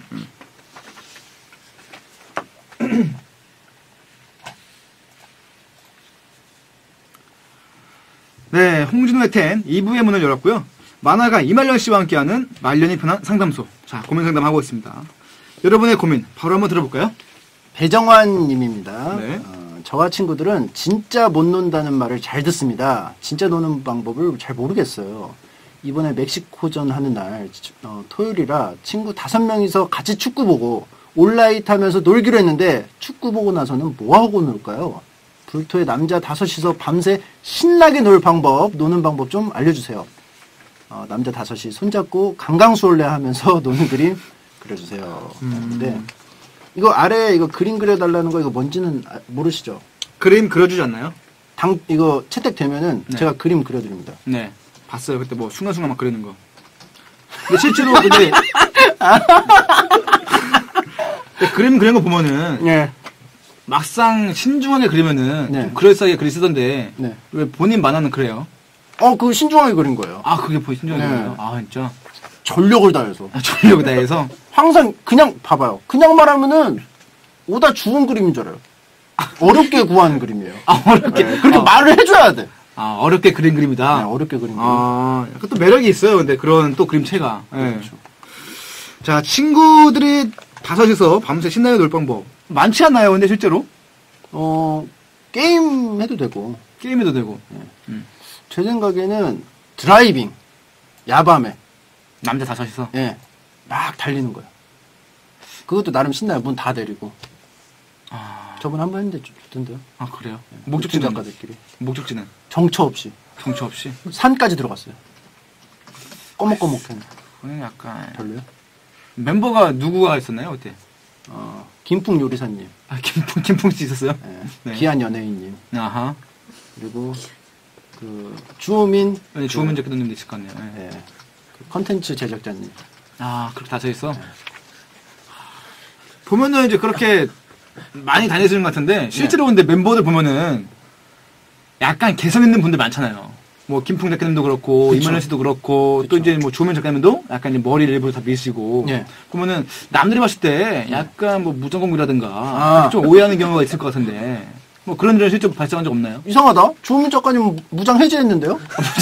S1: 네, 홍진호의 텐 이 부의 문을 열었고요. 만화가 이말년 씨와 함께하는 말년이 편한 상담소. 자, 고민 상담하고 있습니다. 여러분의 고민 바로 한번 들어볼까요?
S3: 배정환 님입니다.
S1: 네.
S3: 어, 저와 친구들은 진짜 못 논다는 말을 잘 듣습니다. 진짜 노는 방법을 잘 모르겠어요. 이번에 멕시코전 하는 날 어, 토요일이라 친구 다섯 명이서 같이 축구 보고 온라이트 하면서 놀기로 했는데 축구 보고 나서는 뭐하고 놀까요? 불토에 남자 다섯이서 밤새 신나게 놀 방법, 노는 방법 좀 알려주세요. 어, 남자 다섯이 손잡고 강강수올래 하면서 노는 그림 그려주세요.
S1: 음.
S3: 네. 이거 아래 이거 그림 그려달라는 거 이거 뭔지는 아- 모르시죠?
S1: 그림 그려주지 않나요?
S3: 당 이거 채택되면은
S1: 네.
S3: 제가 그림 그려드립니다.
S1: 네. 봤어요. 그때 뭐 순간순간 막 그리는 거. 근데 실제로 근데 근데 그림 그리는 거 보면은
S3: 네.
S1: 막상 신중하게 그리면은
S3: 네.
S1: 좀 그럴싸하게 그리 쓰던데
S3: 네.
S1: 왜 본인 만화는 그래요?
S3: 어, 그거 신중하게 그린 거예요.
S1: 아, 그게 보이 신중하게
S3: 네.
S1: 그려요? 아, 진짜.
S3: 전력을 다해서.
S1: 아, 전력을 다해서
S3: 항상 그냥 봐봐요. 그냥 말하면은 오다 주운 그림인 줄 알아요. 어렵게 구한 그림이에요.
S1: 아, 어렵게.
S3: 네, 그렇게
S1: 아,
S3: 말을 해줘야 돼.
S1: 아, 어렵게 그린 그림이다.
S3: 네, 어렵게 그린 그림.
S1: 아, 약간 또 매력이 있어요. 근데 그런 또 그림체가. 예.
S3: 그렇죠.
S1: 자, 친구들이 다섯이서 밤새 신나게 놀 방법. 많지 않나요, 근데 실제로?
S3: 어, 게임 해도 되고.
S1: 게임해도 되고.
S3: 제 생각에는 드라이빙. 야밤에.
S1: 남자 다섯이서.
S3: 예. 막 달리는 거예요. 그것도 나름 신나요. 문 다 내리고.
S1: 아,
S3: 저번 한 번 했는데 좀 좋던데요.
S1: 아 그래요?
S3: 목적지
S1: 목적지는?
S3: 작가들끼리.
S1: 목적지는?
S3: 정처 없이.
S1: 정처 없이?
S3: 산까지 들어갔어요. 꺼먹꺼먹한.
S1: 그건 약간.
S3: 별로요?
S1: 멤버가 누구가 있었나요, 그때?
S3: 어, 김풍 요리사님.
S1: 아, 김풍, 김풍 씨 있었어요?
S3: 예.
S1: 네.
S3: 귀한 연예인님.
S1: 아하.
S3: 그리고 그 주호민.
S1: 네, 주호민 작가님도 있을 것 같네요. 예.
S3: 예. 그 컨텐츠 제작자님.
S1: 아, 그렇게 다져 있어? 보면은 이제 그렇게 많이 다니시는 것 같은데, 실제로 근데 멤버들 보면은 약간 개성 있는 분들 많잖아요. 뭐, 김풍 작가님도 그렇고,
S3: 그쵸.
S1: 이만현 씨도 그렇고, 또
S3: 그쵸.
S1: 이제 뭐, 조민 작가님도 약간 이제 머리를 일부러 다 미시고,
S3: 예.
S1: 보면은 남들이 봤을 때 약간 뭐, 무전공이라든가,
S3: 아.
S1: 좀 오해하는 경우가 있을 것 같은데, 뭐, 그런 일은 실제로 발생한 적 없나요?
S3: 이상하다. 주호민 작가님 무장 해제했는데요?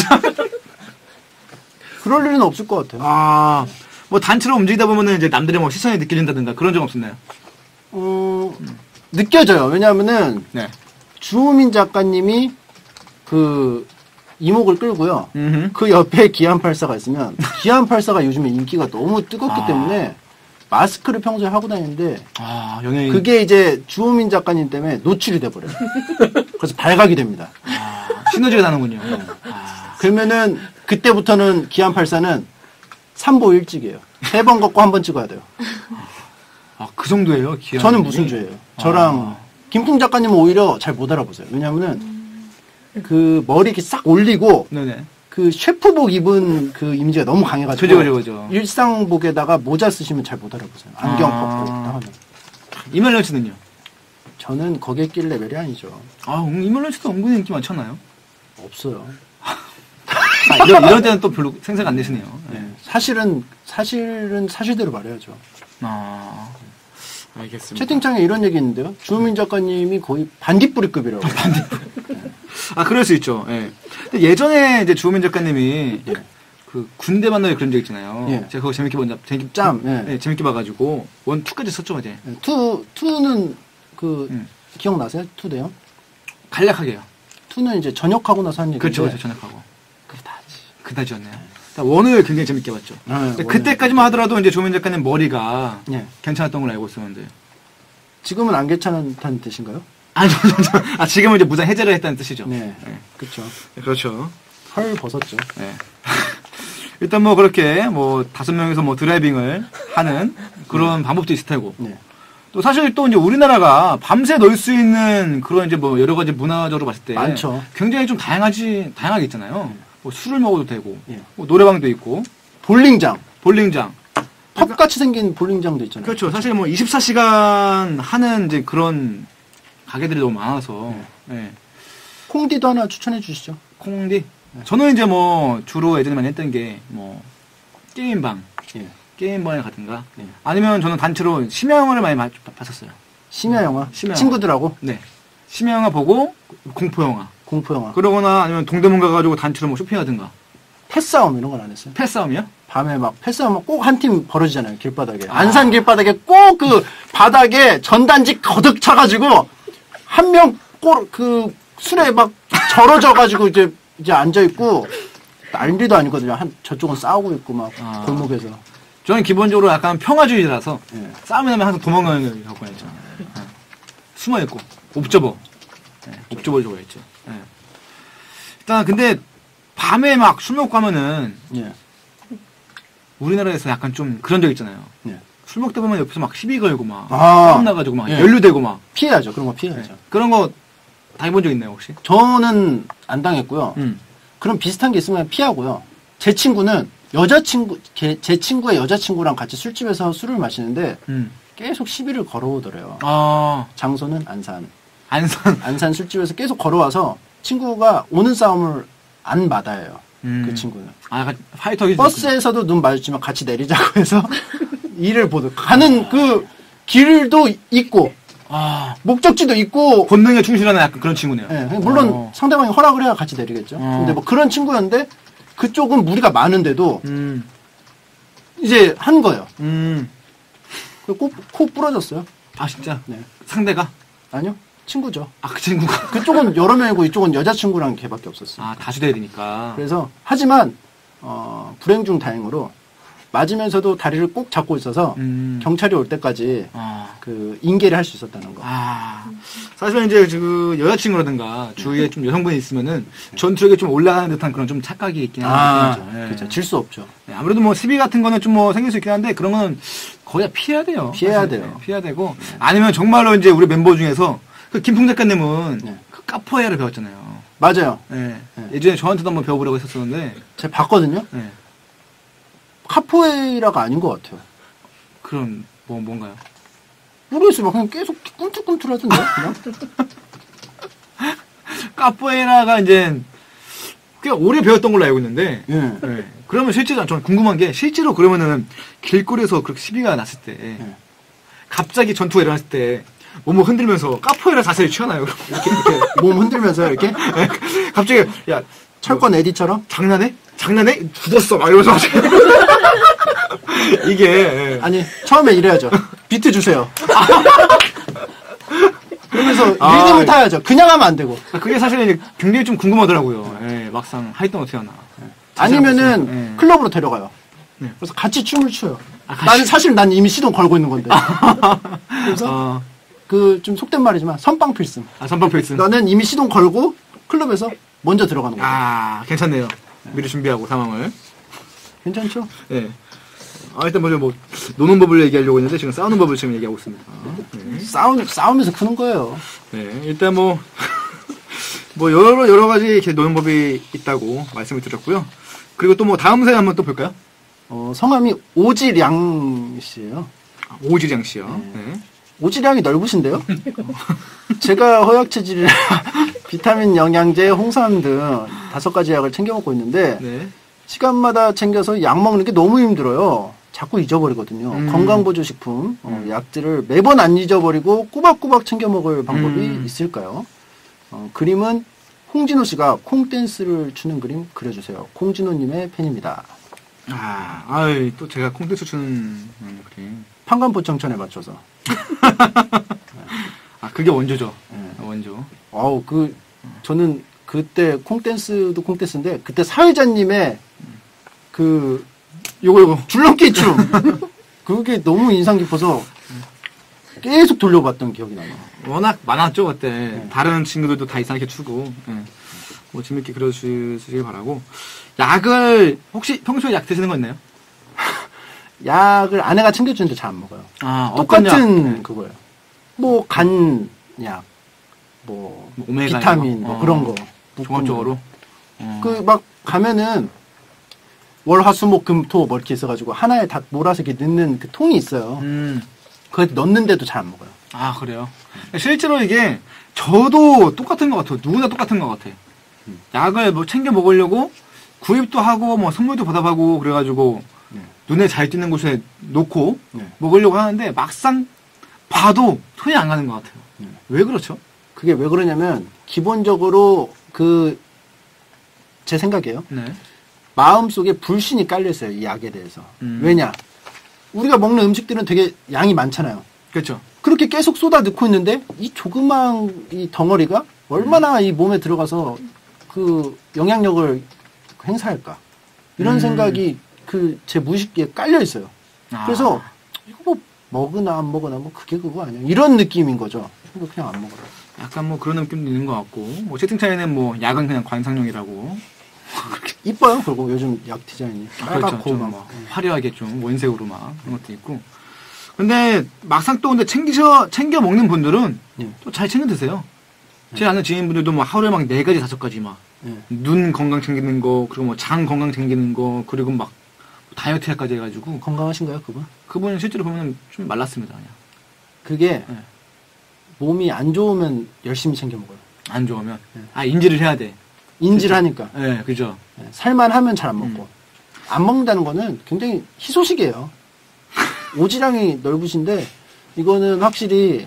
S3: 그럴 일은 없을 것 같아요.
S1: 아, 뭐, 단체로 움직이다 보면은 이제 남들의 뭐, 시선이 느껴진다든가 그런 적 없었나요?
S3: 어, 느껴져요. 왜냐하면은
S1: 네.
S3: 주호민 작가님이 그 이목을 끌고요.
S1: 음흠.
S3: 그 옆에 기안팔사가 있으면 기안팔사가 요즘에 인기가 너무 뜨겁기
S1: 아.
S3: 때문에 마스크를 평소에 하고 다니는데
S1: 아, 연예인.
S3: 그게 이제 주호민 작가님 때문에 노출이 돼버려요. 그래서 발각이 됩니다.
S1: 아, 시너지가 나는군요. 아,
S3: 그러면은 그때부터는 기안팔사는 삼보 일찍이에요. 세 번 걷고 한 번 찍어야 돼요.
S1: 아, 그 정도예요, 기아.
S3: 저는 무슨 죄예요? 저랑 김풍 작가님은 오히려 잘 못 알아보세요. 왜냐면은 그 머리 이렇게 싹 올리고
S1: 네네.
S3: 그 셰프복 입은 그 이미지가 너무 강해가지고
S1: 그죠, 그죠, 그죠.
S3: 일상복에다가 모자 쓰시면 잘 못 알아보세요. 안경
S1: 아.
S3: 벗고 딱 하면.
S1: 이말년 씨는요?
S3: 저는 거기에 낄 레벨이 아니죠.
S1: 아, 음, 이말년 씨도 은근히 인기 많잖아요.
S3: 없어요.
S1: 아, 이런, 이런 때는 또 별로 생각 안 되시네요. 네.
S3: 네. 사실은 사실은 사실대로 말해야죠.
S1: 아, 알겠습니다.
S3: 채팅창에 이런 얘기 있는데요. 주호민 작가님이 거의 반딧불이급이라고.
S1: 아, 그럴 수 있죠. 예. 근데 예전에 이제 주호민 작가님이
S3: 예.
S1: 그 군대 만나요 그런 적 있잖아요.
S3: 예.
S1: 제가 그거 재밌게 본다. 재밌게
S3: 짬, 예.
S1: 예, 재밌게 봐가지고 원 투까지 썼죠, 이제.
S3: 투 투는 그
S1: 음.
S3: 기억나세요? 투 대요?
S1: 간략하게요.
S3: 투는 이제 전역하고 나서 한 얘기인데.
S1: 그렇죠, 그렇죠. 전역하고. 그다지. 그다지였네요. 원을 굉장히 재밌게 봤죠.
S3: 네,
S1: 근데
S3: 원을.
S1: 그때까지만 하더라도 이제 조민 작가님 머리가
S3: 예.
S1: 괜찮았던 걸 알고 있었는데.
S3: 지금은 안 괜찮다는 뜻인가요?
S1: 아니, 아, 지금은 이제 무장 해제를 했다는 뜻이죠.
S3: 네.
S1: 네.
S3: 그렇죠.
S1: 그렇죠.
S3: 헐 벗었죠.
S1: 네. 일단 뭐 그렇게 뭐 다섯 명이서 뭐 드라이빙을 하는 그런 방법도 있을 테고.
S3: 네.
S1: 또 사실 또 이제 우리나라가 밤새 놀 수 있는 그런 이제 뭐 여러 가지 문화적으로 봤을 때
S3: 많죠.
S1: 굉장히 좀 다양하지 다양하게 있잖아요. 뭐 술을 먹어도 되고,
S3: 예.
S1: 뭐 노래방도 있고,
S3: 볼링장.
S1: 볼링장.
S3: 펍같이 생긴 볼링장도 있잖아요.
S1: 그렇죠. 사실 뭐 이십사 시간 하는 이제 그런 가게들이 너무 많아서. 예.
S3: 콩디도 하나 추천해 주시죠.
S1: 콩디. 저는 이제 뭐 주로 예전에 많이 했던 게 뭐 게임방,
S3: 예.
S1: 게임방에 가든가,
S3: 네.
S1: 아니면 저는 단체로 심야 영화를 많이 마- 봤었어요.
S3: 심야 영화.
S1: 심야 영화.
S3: 친구들하고
S1: 네. 심야 영화 보고 공포 영화.
S3: 공포 영화.
S1: 그러거나 아니면 동대문 가가지고 단체로 뭐 쇼핑하든가.
S3: 패싸움 이런 건 안 했어요.
S1: 패싸움이요?
S3: 밤에 막 패싸움 꼭 한 팀 벌어지잖아요. 길바닥에. 안산 길바닥에 꼭 그 바닥에 전단지 거득 차가지고 한 명 꼴 그 술에 막 절어져가지고 이제 이제 앉아 있고 난리도 아니거든요. 한 저쪽은 싸우고 있고 막
S1: 아.
S3: 골목에서.
S1: 저는 기본적으로 약간 평화주의라서
S3: 예.
S1: 싸움이 나면 항상 도망가는 걸 갖고 있죠. 예. 숨어있고 옵저버. 예, 옵저버 좋아했죠. 예. 일단 근데 밤에 막 술 먹고 하면은
S3: 예.
S1: 우리나라에서 약간 좀 그런 적 있잖아요.
S3: 예.
S1: 술 먹다 보면 옆에서 막 시비 걸고 막
S3: 아.
S1: 싸움 나가지고 막
S3: 예.
S1: 연루되고 막
S3: 피해야죠. 그런 거 피해야죠.
S1: 예. 그런 거 당해본 적 있나요 혹시?
S3: 저는 안 당했고요.
S1: 음.
S3: 그런 비슷한 게 있으면 피하고요. 제 친구는 여자친구, 걔- 제 친구의 여자친구랑 같이 술집에서 술을 마시는데
S1: 음.
S3: 계속 시비를 걸어오더래요.
S1: 아
S3: 장소는 안산.
S1: 안산.
S3: 안산 술집에서 계속 걸어와서 친구가 오는 싸움을 안 받아요.
S1: 음.
S3: 그 친구는.
S1: 아 약간 파이터기.
S3: 버스에서도 눈 마주치면 같이 내리자고 해서 일을 보듯 가는 그 길도 있고
S1: 아,
S3: 목적지도 있고
S1: 본능에 충실하는 약간 그런 친구네요.
S3: 예, 물론
S1: 어.
S3: 상대방이 허락을 해야 같이 내리겠죠.
S1: 어.
S3: 근데 뭐 그런 친구였는데 그쪽은 무리가 많은데도
S1: 음,
S3: 이제 한 거예요.
S1: 음.
S3: 그 코, 코 부러졌어요.
S1: 아, 진짜?
S3: 네.
S1: 상대가?
S3: 아니요, 친구죠.
S1: 아, 그 친구가?
S3: 그쪽은 여러 명이고 이쪽은 여자친구랑 걔밖에 없었어요.
S1: 아, 다수대리니까.
S3: 그래서 하지만 어, 불행 중 다행으로 맞으면서도 다리를 꼭 잡고 있어서
S1: 음.
S3: 경찰이 올 때까지
S1: 아.
S3: 그 인계를 할 수 있었다는 거.
S1: 아, 사실은 이제 그 여자친구라든가 주위에 좀 여성분이 있으면은 전투력이 좀 올라가는 듯한 그런 좀 착각이 있긴
S3: 아,
S1: 하죠. 예.
S3: 그렇죠. 질 수 없죠.
S1: 네, 아무래도 뭐 시비 같은 거는 좀 뭐 생길 수 있긴 한데 그런 거는 거의 다 피해야 돼요.
S3: 피해야
S1: 사실.
S3: 돼요.
S1: 네, 피해야 되고 아니면 정말로 이제 우리 멤버 중에서 그 김풍 작가님은
S3: 네.
S1: 그 카포에이라를 배웠잖아요.
S3: 맞아요.
S1: 예.
S3: 네.
S1: 예전에 저한테도 한번 배워보려고 했었었는데
S3: 제가 봤거든요.
S1: 예.
S3: 카포에이라가 아닌 것 같아요.
S1: 그럼 뭐 뭔가요?
S3: 모르겠어요. 그냥 계속 꿈틀꿈틀 하던데, 그냥.
S1: 카포에이라가 이제 꽤 오래 배웠던 걸로 알고 있는데
S3: 예.
S1: 네. 그러면 실제로 저는 궁금한 게 실제로 그러면은 길거리에서 그렇게 시비가 났을 때
S3: 네.
S1: 갑자기 전투가 일어났을 때 몸을 흔들면서 카포에이라 자세를 취하나요?
S3: 이렇게, 이렇게 몸 흔들면서 이렇게
S1: 갑자기 야
S3: 철권 에디처럼
S1: 장난해? 장난해? 죽었어 막 이러면서 이게 예.
S3: 아니 처음에 이래야죠. 비트 주세요. 그러면서
S1: 아,
S3: 리듬을 타야죠. 그냥 하면 안 되고.
S1: 그게 사실 이제 굉장히 좀 궁금하더라고요. 예, 막상 하이던 어떻게 하나.
S3: 아니면은
S1: 예.
S3: 클럽으로 데려가요.
S1: 네.
S3: 그래서 같이 춤을 춰요.
S1: 아, 같이-
S3: 나는 사실 난 이미 시동 걸고 있는 건데. 그래서
S1: 어,
S3: 그 좀 속된 말이지만 선빵 필승.
S1: 아 선방 필승.
S3: 나는 이미 시동 걸고 클럽에서 먼저 들어가는 거예요.
S1: 아 괜찮네요. 미리 준비하고 상황을.
S3: 괜찮죠?
S1: 예. 아, 일단 먼저 뭐, 노는 법을 얘기하려고 했는데, 지금 싸우는 법을 지금 얘기하고 있습니다. 네.
S3: 싸우, 싸우면서 크는 거예요.
S1: 네. 일단 뭐, 뭐, 여러, 여러 가지 이렇게 노는 법이 있다고 말씀을 드렸고요. 그리고 또 뭐, 다음 사연 한번 또 볼까요?
S3: 어, 성함이 오지량 씨예요.
S1: 아, 오지량 씨요. 네.
S3: 오지량이 넓으신데요? 제가 허약 체질이라 비타민, 영양제, 홍삼 등 다섯 가지 약을 챙겨 먹고 있는데
S1: 네.
S3: 시간마다 챙겨서 약 먹는 게 너무 힘들어요. 자꾸 잊어버리거든요.
S1: 음.
S3: 건강보조식품, 어, 약들을 매번 안 잊어버리고 꼬박꼬박 챙겨 먹을 방법이
S1: 음.
S3: 있을까요? 어, 그림은 홍진호 씨가 콩댄스를 추는 그림 그려주세요. 콩진호님의 팬입니다.
S1: 아, 아이, 또 제가 콩텐츠 추는 음, 그림.
S3: 판관포청천에 맞춰서.
S1: 아, 그게 원조죠.
S3: 네.
S1: 원조.
S3: 아우, 그, 저는 그때 콩댄스도 콩댄스인데, 그때 사회자님의 그,
S1: 요거, 요거.
S3: 줄넘기 춤. 그게 너무 인상 깊어서 계속 돌려봤던 기억이 나요.
S1: 워낙 많았죠, 그때.
S3: 네.
S1: 다른 친구들도 다 이상하게 추고. 예. 뭐, 재밌게 그려주시길 바라고. 약을, 혹시 평소에 약 드시는 거 있나요?
S3: 약을 아내가 챙겨주는데 잘 안 먹어요.
S1: 아, 어떤 약?
S3: 똑같은
S1: 네.
S3: 그거예요. 뭐, 간약, 뭐,
S1: 뭐 오메가
S3: 비타민,
S1: 이런 거?
S3: 뭐
S1: 어.
S3: 그런 거.
S1: 종합적으로. 어.
S3: 그, 막, 가면은, 월, 화, 수, 목, 금, 토, 뭐 이렇게 있어가지고, 하나에 다 몰아서 이렇게 넣는 그 통이 있어요.
S1: 음.
S3: 그거 넣는데도 잘 안 먹어요.
S1: 아, 그래요? 실제로 이게, 저도 똑같은 것 같아요. 누구나 똑같은 것 같아요.
S3: 음.
S1: 약을 뭐 챙겨 먹으려고, 구입도 하고, 뭐 선물도 받아가고, 그래가지고,
S3: 네.
S1: 눈에 잘 띄는 곳에 놓고,
S3: 네.
S1: 먹으려고 하는데, 막상 봐도 손이 안 가는 것 같아요.
S3: 네.
S1: 왜 그렇죠?
S3: 그게 왜 그러냐면, 기본적으로, 그, 제 생각이에요.
S1: 네.
S3: 마음속에 불신이 깔려있어요, 이 약에 대해서.
S1: 음.
S3: 왜냐? 우리가 먹는 음식들은 되게 양이 많잖아요.
S1: 그렇죠.
S3: 그렇게 계속 쏟아 넣고 있는데, 이 조그만 이 덩어리가 얼마나 이 몸에 들어가서 그 영향력을 행사할까. 이런
S1: 음.
S3: 생각이 그 제 무의식에 깔려있어요.
S1: 아.
S3: 그래서, 이거 뭐, 먹으나 안 먹으나 뭐 그게 그거 아니야. 이런 느낌인 거죠. 그러니까 그냥 안 먹어요.
S1: 약간 뭐 그런 느낌도 있는 것 같고, 뭐 채팅창에는 뭐, 약은 그냥 관상용이라고.
S3: 이뻐요. 그리고 요즘 약 디자인이.
S1: 그렇죠.
S3: 빨갛고
S1: 좀
S3: 막.
S1: 뭐 화려하게 좀 원색으로 막 그런 것도 있고. 근데 막상 또 근데 챙기셔 챙겨 먹는 분들은
S3: 예.
S1: 또 잘 챙겨 드세요. 제 아는 지인분들도 뭐 하루에 막 네 가지 다섯 가지 막 눈
S3: 예.
S1: 건강 챙기는 거 그리고 뭐 장 건강 챙기는 거 그리고 막 다이어트 약까지 해가지고
S3: 건강하신가요, 그분?
S1: 그분은 실제로 보면 좀 말랐습니다. 그냥
S3: 그게
S1: 네.
S3: 몸이 안 좋으면 열심히 챙겨 먹어요.
S1: 안 좋으면
S3: 네.
S1: 아 인지를 해야 돼.
S3: 인지를 하니까.
S1: 예, 네, 그죠.
S3: 네, 살만 하면 잘 안 먹고.
S1: 음.
S3: 안 먹는다는 거는 굉장히 희소식이에요. 오지량이 넓으신데, 이거는 확실히,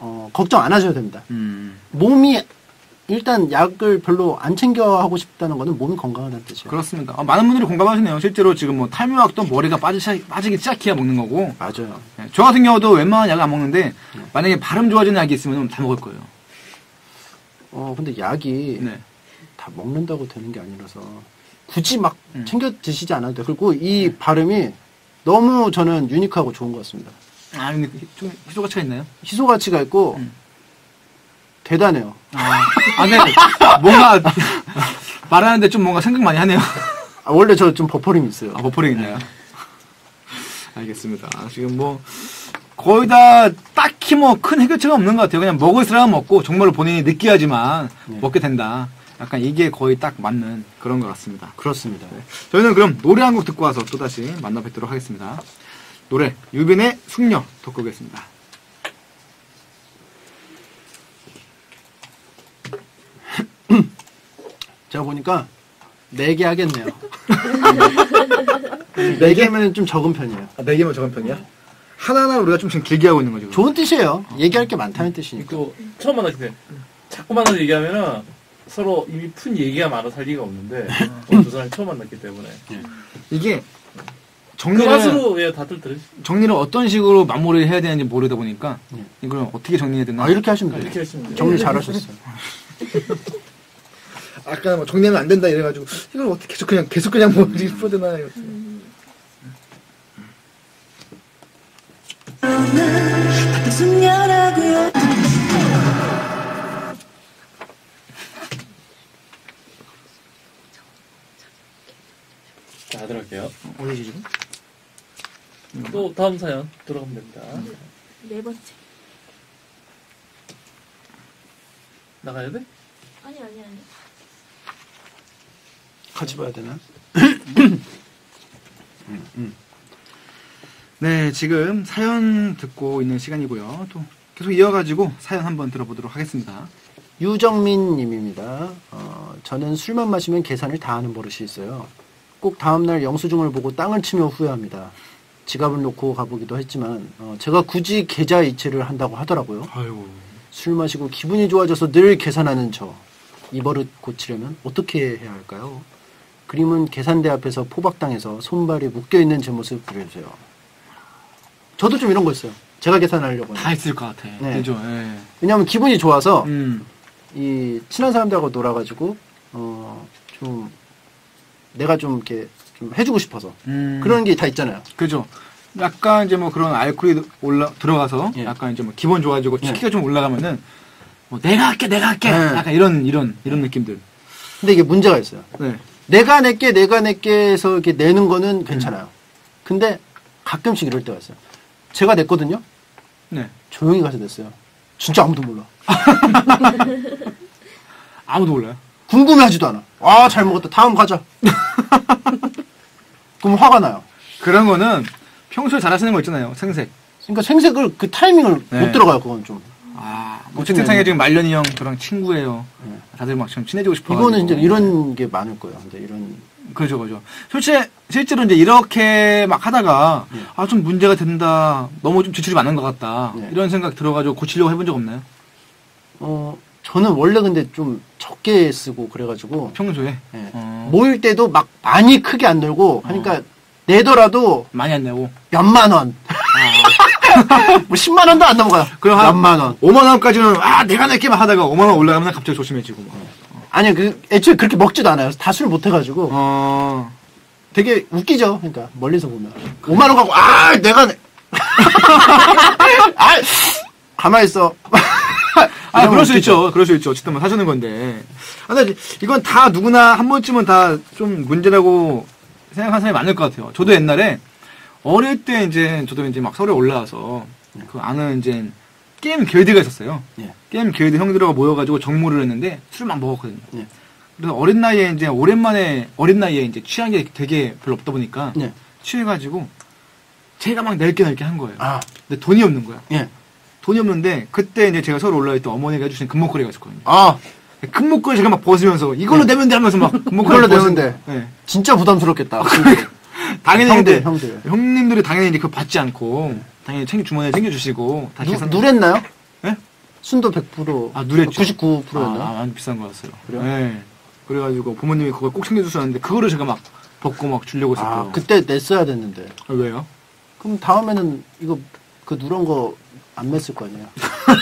S3: 어, 걱정 안 하셔도 됩니다.
S1: 음.
S3: 몸이 일단 약을 별로 안 챙겨 하고 싶다는 거는 몸이 건강하다는 뜻이에요.
S1: 그렇습니다. 어, 많은 분들이 공감하시네요. 실제로 지금 뭐 탈모약도 머리가 빠지기, 빠지기 시작해야 먹는 거고.
S3: 맞아요.
S1: 네, 저 같은 경우도 웬만한 약을 안 먹는데 만약에 발음 좋아지는 약이 있으면 다 먹을 거예요.
S3: 어, 근데 약이
S1: 네.
S3: 다 먹는다고 되는 게 아니라서 굳이 막
S1: 음.
S3: 챙겨 드시지 않아도 돼요. 그리고 이 발음이 너무 저는 유니크하고 좋은 것 같습니다.
S1: 아, 근데 좀 희소가 차 있나요?
S3: 희소 가치가 있고
S1: 음.
S3: 대단해요.
S1: 아, 아, 네. 뭔가 말하는데 좀 뭔가 생각 많이 하네요.
S3: 아, 원래 저 좀 버퍼링이 있어요.
S1: 아, 버퍼링 있나요? 알겠습니다. 지금 뭐 거의 다 딱히 뭐 큰 해결책은 없는 것 같아요. 그냥 먹을 사람은 먹고 정말로 본인이 느끼하지만
S3: 네.
S1: 먹게 된다. 약간 이게 거의 딱 맞는 그런 것 같습니다.
S3: 그렇습니다.
S1: 저희는 그럼 노래 한 곡 듣고 와서 또다시 만나 뵙도록 하겠습니다. 노래 유빈의 숙녀 듣고 오겠습니다.
S3: 제가 보니까 네 개 하겠네요. 네 개면 좀 적은 편이에요.
S1: 아, 네 개면 적은 편이야? 하나하나 우리가 좀 지금 길게 하고 있는 거죠.
S3: 좋은 뜻이에요. 얘기할 게 많다는 뜻이니까.
S2: 또 처음 만났을 때 자꾸 만나서 얘기하면은 서로 이미 푼 얘기가 많아서 할 리가 없는데 오늘 두 사람이 처음 만났기 때문에
S1: 이게
S2: 그
S1: 정리를
S2: 맛으로 예, 다들 들으시
S1: 정리를 어떤 식으로 마무리를 해야 되는지 모르다 보니까
S3: 네.
S1: 이걸 어떻게 정리해야 되나?
S3: 아, 이렇게 하시면 돼요.
S2: 이렇게 하시면 돼요.
S3: 정리 잘하셨어요.
S1: 아까 뭐 정리하면 안 된다 이래가지고 이걸 어떻게 계속 그냥 계속 그냥 뭐 리퍼 되나 이거.
S2: 자, 들어갈게요.
S1: 어디지 지금?
S2: 또 다음 사연 들어가면 됩니다.
S7: 네 번째.
S2: 나가야 돼?
S7: 아니 아니 아니.
S3: 같이 봐야 되나?
S1: 네, 지금 사연 듣고 있는 시간이고요. 또 계속 이어가지고 사연 한번 들어보도록 하겠습니다.
S3: 유정민 님입니다. 어, 저는 술만 마시면 계산을 다 하는 버릇이 있어요. 꼭 다음날 영수증을 보고 땅을 치며 후회합니다. 지갑을 놓고 가보기도 했지만 어, 제가 굳이 계좌 이체를 한다고 하더라고요.
S1: 아이고.
S3: 술 마시고 기분이 좋아져서 늘 계산하는 저. 이 버릇 고치려면 어떻게 해야 할까요? 그림은 계산대 앞에서 포박당해서 손발이 묶여있는 제 모습 그려주세요. 저도 좀 이런 거 있어요. 제가 계산하려고.
S1: 다 있을 것 같아.
S3: 네.
S1: 그죠? 예.
S3: 왜냐하면 기분이 좋아서
S1: 음.
S3: 이 친한 사람들하고 놀아가지고 어 좀 내가 좀 이렇게 좀 해주고 싶어서
S1: 음.
S3: 그런 게 다 있잖아요.
S1: 그죠. 약간 이제 뭐 그런 알코올이 올라 들어가서
S3: 예.
S1: 약간 이제 뭐 기분 좋아지고
S3: 예.
S1: 치기가 좀 올라가면은 뭐 내가 할게 내가 할게
S3: 예.
S1: 약간 이런 이런 이런 느낌들.
S3: 근데 이게 문제가 있어요.
S1: 네.
S3: 내가 낼게 내가 낼게 해서 이렇게 내는 거는 괜찮아요. 근데 가끔씩 이럴 때가 있어요. 제가 냈거든요.
S1: 네.
S3: 조용히 가서 냈어요. 진짜 아무도 몰라.
S1: 아무도 몰라요.
S3: 궁금해하지도 않아. 아, 잘 먹었다. 다음 가자. 그럼 화가 나요.
S1: 그런 거는 평소에 잘하시는 거 있잖아요. 생색.
S3: 그러니까 생색을 그 타이밍을
S1: 네.
S3: 못 들어가요. 그건 좀.
S1: 아, 뭐 채팅창에 지금 말년이 형 저랑 친구예요.
S3: 네.
S1: 다들 막 좀 친해지고 싶어.
S3: 이거는 이제 이런 게 많을 거예요. 근데 이런
S1: 그죠, 그죠. 실제, 실제로 이제 이렇게 막 하다가,
S3: 네.
S1: 아, 좀 문제가 된다. 너무 좀 지출이 많은 것 같다.
S3: 네.
S1: 이런 생각 들어가지고 고치려고 해본 적 없나요?
S3: 어 저는 원래 근데 좀 적게 쓰고 그래가지고
S1: 평소에?
S3: 예.
S1: 어,
S3: 모일 때도 막 많이 크게 안 늘고 하니까 내더라도
S1: 많이 안 내고.
S3: 몇만 원. 뭐 십만 원도 안 넘어가요.
S1: 그럼 한
S3: 몇만 원.
S1: 오만 원까지는, 아, 내가 낼게 막 하다가 오만 원 올라가면 갑자기 조심해지고. 막.
S3: 아니요, 그 애초에 그렇게 먹지도 않아요. 다 술 못 해가지고
S1: 어,
S3: 되게 웃기죠. 그러니까 멀리서 보면 오만 원 갖고 아 내가 내. 아 가만히 있어.
S1: 아, 그럴 수 있죠. 그럴 수 있죠. 어쨌든 뭐 사주는 건데. 아, 근데 이건 다 누구나 한 번쯤은 다 좀 문제라고 생각하는 사람이 많을 것 같아요. 저도 옛날에 어릴 때 이제 저도 이제 막 서울에 올라와서 그 아는 이제 게임 길드가 있었어요.
S3: 예.
S1: 게임 길드 형들하고 모여가지고 정모를 했는데 술 막 먹었거든요.
S3: 예.
S1: 그래서 어린 나이에 이제 오랜만에 어린 나이에 이제 취한 게 되게 별로 없다 보니까
S3: 예.
S1: 취해가지고 제가 막 낼게 낼게 한 거예요.
S3: 아
S1: 근데 돈이 없는 거야.
S3: 예.
S1: 돈이 없는데 그때 이제 제가 서울 올라올 때 어머니가 해주신 금목걸이가 있었거든요.
S3: 아
S1: 금목걸이 제가 막 벗으면서 이걸로 내면 돼 하면서 막 금목걸이
S3: 그걸로
S1: 벗은-
S3: 내면 돼.
S1: 네.
S3: 진짜 부담스럽겠다.
S1: 당연히
S3: 형들,
S1: 근데
S3: 형들.
S1: 형님들이 당연히 이제 그거 받지 않고 당연히 챙겨 주머니에 챙겨주시고 다
S3: 누,
S1: 계산.
S3: 누랬나요?
S1: 예?
S3: 순도 백 퍼센트.
S1: 아, 누랬죠?
S3: 구십구 퍼센트였나?
S1: 아, 많이 비싼 거였어요.
S3: 그래요?
S1: 네. 그래가지고 부모님이 그걸 꼭 챙겨주셨는데 그거를 제가 막 벗고 막 주려고 했었고.
S3: 아, 그때 냈어야 됐는데.
S1: 아, 왜요?
S3: 그럼 다음에는 이거 그 누런 거 안 맸을 거 아니에요?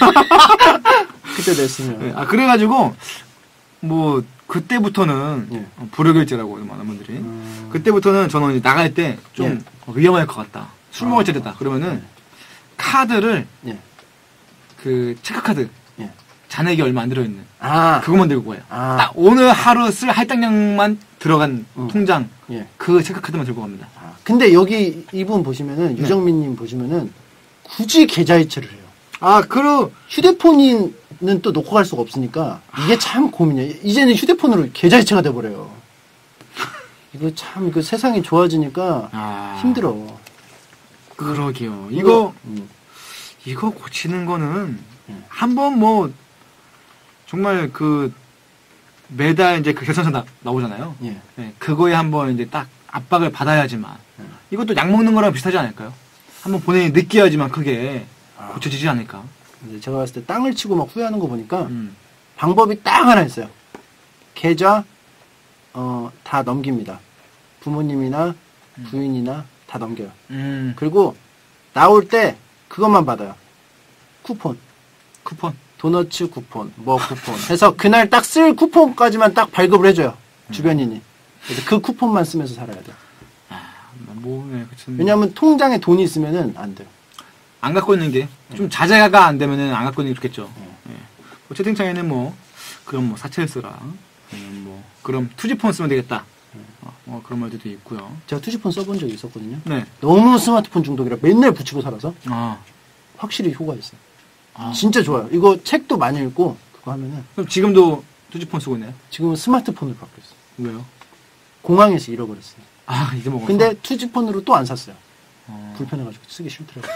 S3: 그때 냈으면.
S1: 네. 아, 그래가지고 뭐 그때부터는
S3: 예.
S1: 어, 불효결제라고 많은 분들이
S3: 음.
S1: 그때부터는 저는 이제 나갈 때 좀
S3: 예.
S1: 위험할 것 같다. 술
S3: 아.
S1: 먹을 때 됐다. 그러면은 카드를
S3: 예.
S1: 그 체크카드
S3: 예.
S1: 잔액이 얼마 안 들어있는
S3: 아,
S1: 그것만 들고 가요.
S3: 아.
S1: 딱 오늘 하루 쓸 할당량만 들어간
S3: 음.
S1: 통장
S3: 예.
S1: 그 체크카드만 들고 갑니다.
S3: 아, 근데 여기 이분 보시면은
S1: 네.
S3: 유정민님 보시면은 굳이 계좌이체를 해요.
S1: 아, 그리고
S3: 휴대폰은 또 놓고 갈 수가 없으니까 이게 참 고민이에요. 이제는 휴대폰으로 계좌이체가 돼버려요. 이거 참 그 세상이 좋아지니까
S1: 아,
S3: 힘들어.
S1: 그러게요. 이거
S3: 음.
S1: 이거 고치는 거는
S3: 음.
S1: 한번 뭐 정말 그 매달 이제 그 결산서 나, 나오잖아요.
S3: 예.
S1: 네, 그거에 한번 이제 딱 압박을 받아야지만
S3: 음.
S1: 이것도 약 먹는 거랑 비슷하지 않을까요? 한번 본인이 느껴야지만 크게
S3: 아.
S1: 고쳐지지 않을까?
S3: 근데 제가 봤을 때 땅을 치고 막 후회하는 거 보니까
S1: 음.
S3: 방법이 딱 하나 있어요. 계좌 어, 다 넘깁니다. 부모님이나 부인이나 다 넘겨요.
S1: 음.
S3: 그리고 나올 때 그것만 받아요. 쿠폰.
S1: 쿠폰.
S3: 도너츠 쿠폰, 뭐 쿠폰 해서 그날 딱 쓸 쿠폰까지만 딱 발급을 해줘요. 주변인이. 그래서 그 쿠폰만 쓰면서 살아야 돼요.
S1: 뭐, 네, 그쵸.
S3: 왜냐하면 통장에 돈이 있으면은 안 돼요.
S1: 안 갖고 있는 게 좀 자제가 안 되면은 안 갖고 있는 게 좋겠죠. 예. 뭐 채팅창에는 뭐 그럼 뭐 사채를 쓰라. 아니면 뭐 그럼 투지폰 쓰면 되겠다. 어, 뭐 그런 말들도 있고요.
S3: 제가 투지폰 써본 적이 있었거든요.
S1: 네.
S3: 너무 스마트폰 중독이라 맨날 붙이고 살아서
S1: 아,
S3: 확실히 효과 있어요.
S1: 아.
S3: 진짜 좋아요. 이거 책도 많이 읽고 그거 하면은
S1: 그럼 지금도 투지폰 쓰고 있나요?
S3: 지금은 스마트폰으로 바뀌었어요.
S1: 왜요?
S3: 공항에서 잃어버렸어요.
S1: 아, 이제 먹었어.
S3: 근데 투지폰으로 또 안 샀어요.
S1: 어.
S3: 불편해가지고 쓰기 싫더라고요.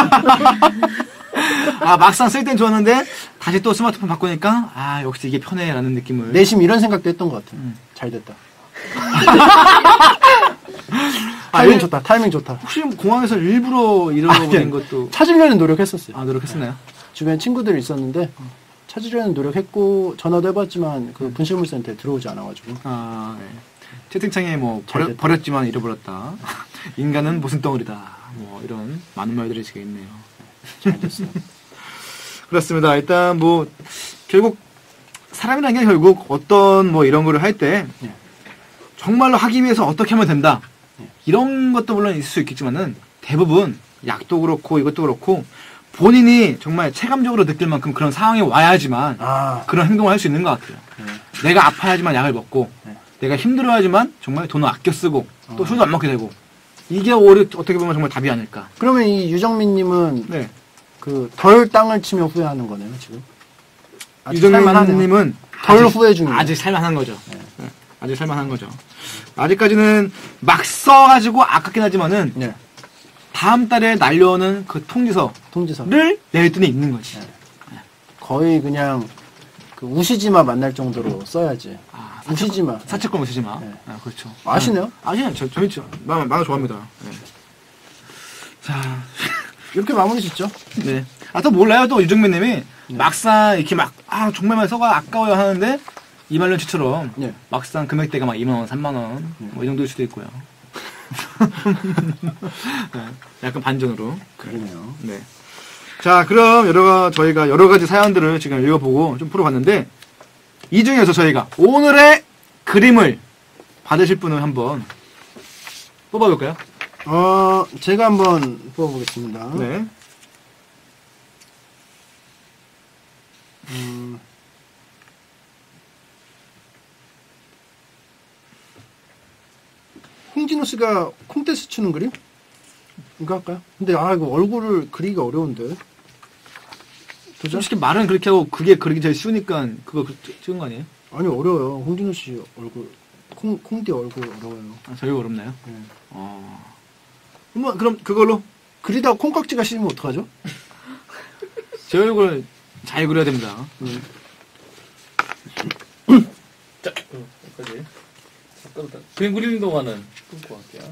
S1: 아, 막상 쓸 땐 좋았는데 다시 또 스마트폰 바꾸니까 아, 역시 이게 편해라는 느낌을.
S3: 내심 이런 생각도 했던 것 같아요.
S1: 음.
S3: 잘 됐다. 타이밍
S1: 일-
S3: 좋다. 타이밍 좋다.
S1: 혹시 공항에서 일부러 잃어버린
S3: 아니,
S1: 것도
S3: 찾으려는 노력했었어요.
S1: 아, 노력했었나요?
S3: 주변에 친구들이 있었는데 찾으려는 노력했고 전화도 해봤지만 그 분실물센터에 들어오지 않아가지고
S1: 아, 네. 채팅창에 뭐
S3: 잘
S1: 버려,
S3: 됐다.
S1: 버렸지만 잃어버렸다. 인간은 무슨 덩어리다. 뭐 이런 많은 말들이 지금 있네요.
S3: 잘 됐어요.
S1: 그렇습니다. 일단 뭐 결국 사람이라는 게 결국 어떤 뭐 이런 거를 할 때
S3: 예.
S1: 정말로 하기 위해서 어떻게 하면 된다.
S3: 예.
S1: 이런 것도 물론 있을 수 있겠지만은 대부분 약도 그렇고 이것도 그렇고 본인이 정말 체감적으로 느낄 만큼 그런 상황이 와야지만
S3: 아,
S1: 그런 행동을 할 수 있는 것 같아요.
S3: 네.
S1: 내가 아파야지만 약을 먹고
S3: 네.
S1: 내가 힘들어야지만 정말 돈을 아껴 쓰고 또
S3: 어.
S1: 술도 안 먹게 되고 이게 오히려 어떻게 보면 정말 답이 아닐까.
S3: 그러면 이 유정민님은
S1: 네.
S3: 그 덜 땅을 치며 후회하는 거네요 지금. 아직 살만하네요.
S1: 유정민님은
S3: 덜 후회 중이에요.
S1: 아직 살만한 거죠. 네. 아직 살만한 거죠. 아직까지는 막 써가지고 아깝긴 하지만은
S3: 네.
S1: 다음 달에 날려오는 그 통지서를
S3: 통지서.
S1: 낼 돈이 있는 거지.
S3: 네. 거의 그냥 그 우시지마 만날 정도로 써야지.
S1: 아,
S3: 우시지마.
S1: 사채권 오시지 마.
S3: 네.
S1: 아, 그렇죠.
S3: 아시네요?
S1: 아, 아시네요. 저, 재밌죠. 만화, 만화 좋아합니다. 네. 자,
S3: 이렇게 마무리 짓죠.
S1: 네. 아, 또 몰라요. 또 유정민 님이 막상 이렇게 막, 아, 정말 많이 써가 아까워요 하는데, 이말년치처럼
S3: 네.
S1: 막상 금액대가 막 이만 원, 삼만 원, 뭐 이 정도일 수도 있고요. 네. 약간 반전으로.
S3: 그러네요.
S1: 네. 자, 그럼 여러, 저희가 여러 가지 사연들을 지금 읽어보고 좀 풀어봤는데, 이 중에서 저희가 오늘의 그림을 받으실 분을 한번 뽑아볼까요?
S3: 어, 제가 한번 뽑아보겠습니다.
S1: 네.
S3: 음, 홍진호 씨가 콩떼스 추는 그림? 이거 할까요? 근데 아 이거 얼굴을 그리기가 어려운데. 도전?
S1: 솔직히 말은 그렇게 하고 그게 그리기 제일 쉬우니까 그거 그- 찍은 거 아니에요?
S3: 아니 어려워요. 홍진호 씨 얼굴 콩 콩띠 얼굴 어려워요.
S1: 아, 저희가 어렵나요?
S3: 네.
S1: 어. 그럼, 그럼 그걸로
S3: 그리다가 콩깍지가 씌면 어떡하죠?
S1: 제 얼굴 잘 그려야 됩니다.
S3: 네.
S2: 자, 어, 여기까지. 잠깐, 그림 그리는 동안은 끊고 갈게요.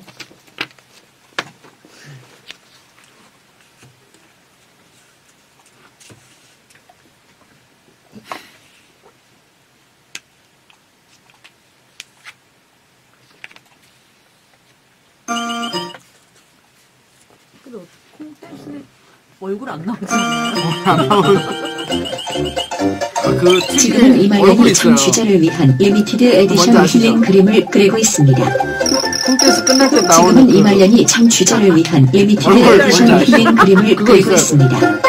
S8: 얼굴 안 나오잖아요.
S1: 그
S4: 지금은
S1: 얼굴이
S4: 이말년이
S1: 있어요.
S4: 청취자를 위한 리미티드
S3: 뭔지
S4: 에디션
S3: 아시죠?
S4: 힐링 그림을 그리고 있습니다.
S3: 콘텐츠 끝날 때 나오는
S4: 지금은
S3: 그
S4: 이말년이 청취자를 위한 리미티드
S3: 얼굴
S4: 에디션
S3: 뭔지 아시죠?
S4: 힐링 그림을
S3: 그거
S4: 그리고
S3: 있어요.
S4: 있습니다.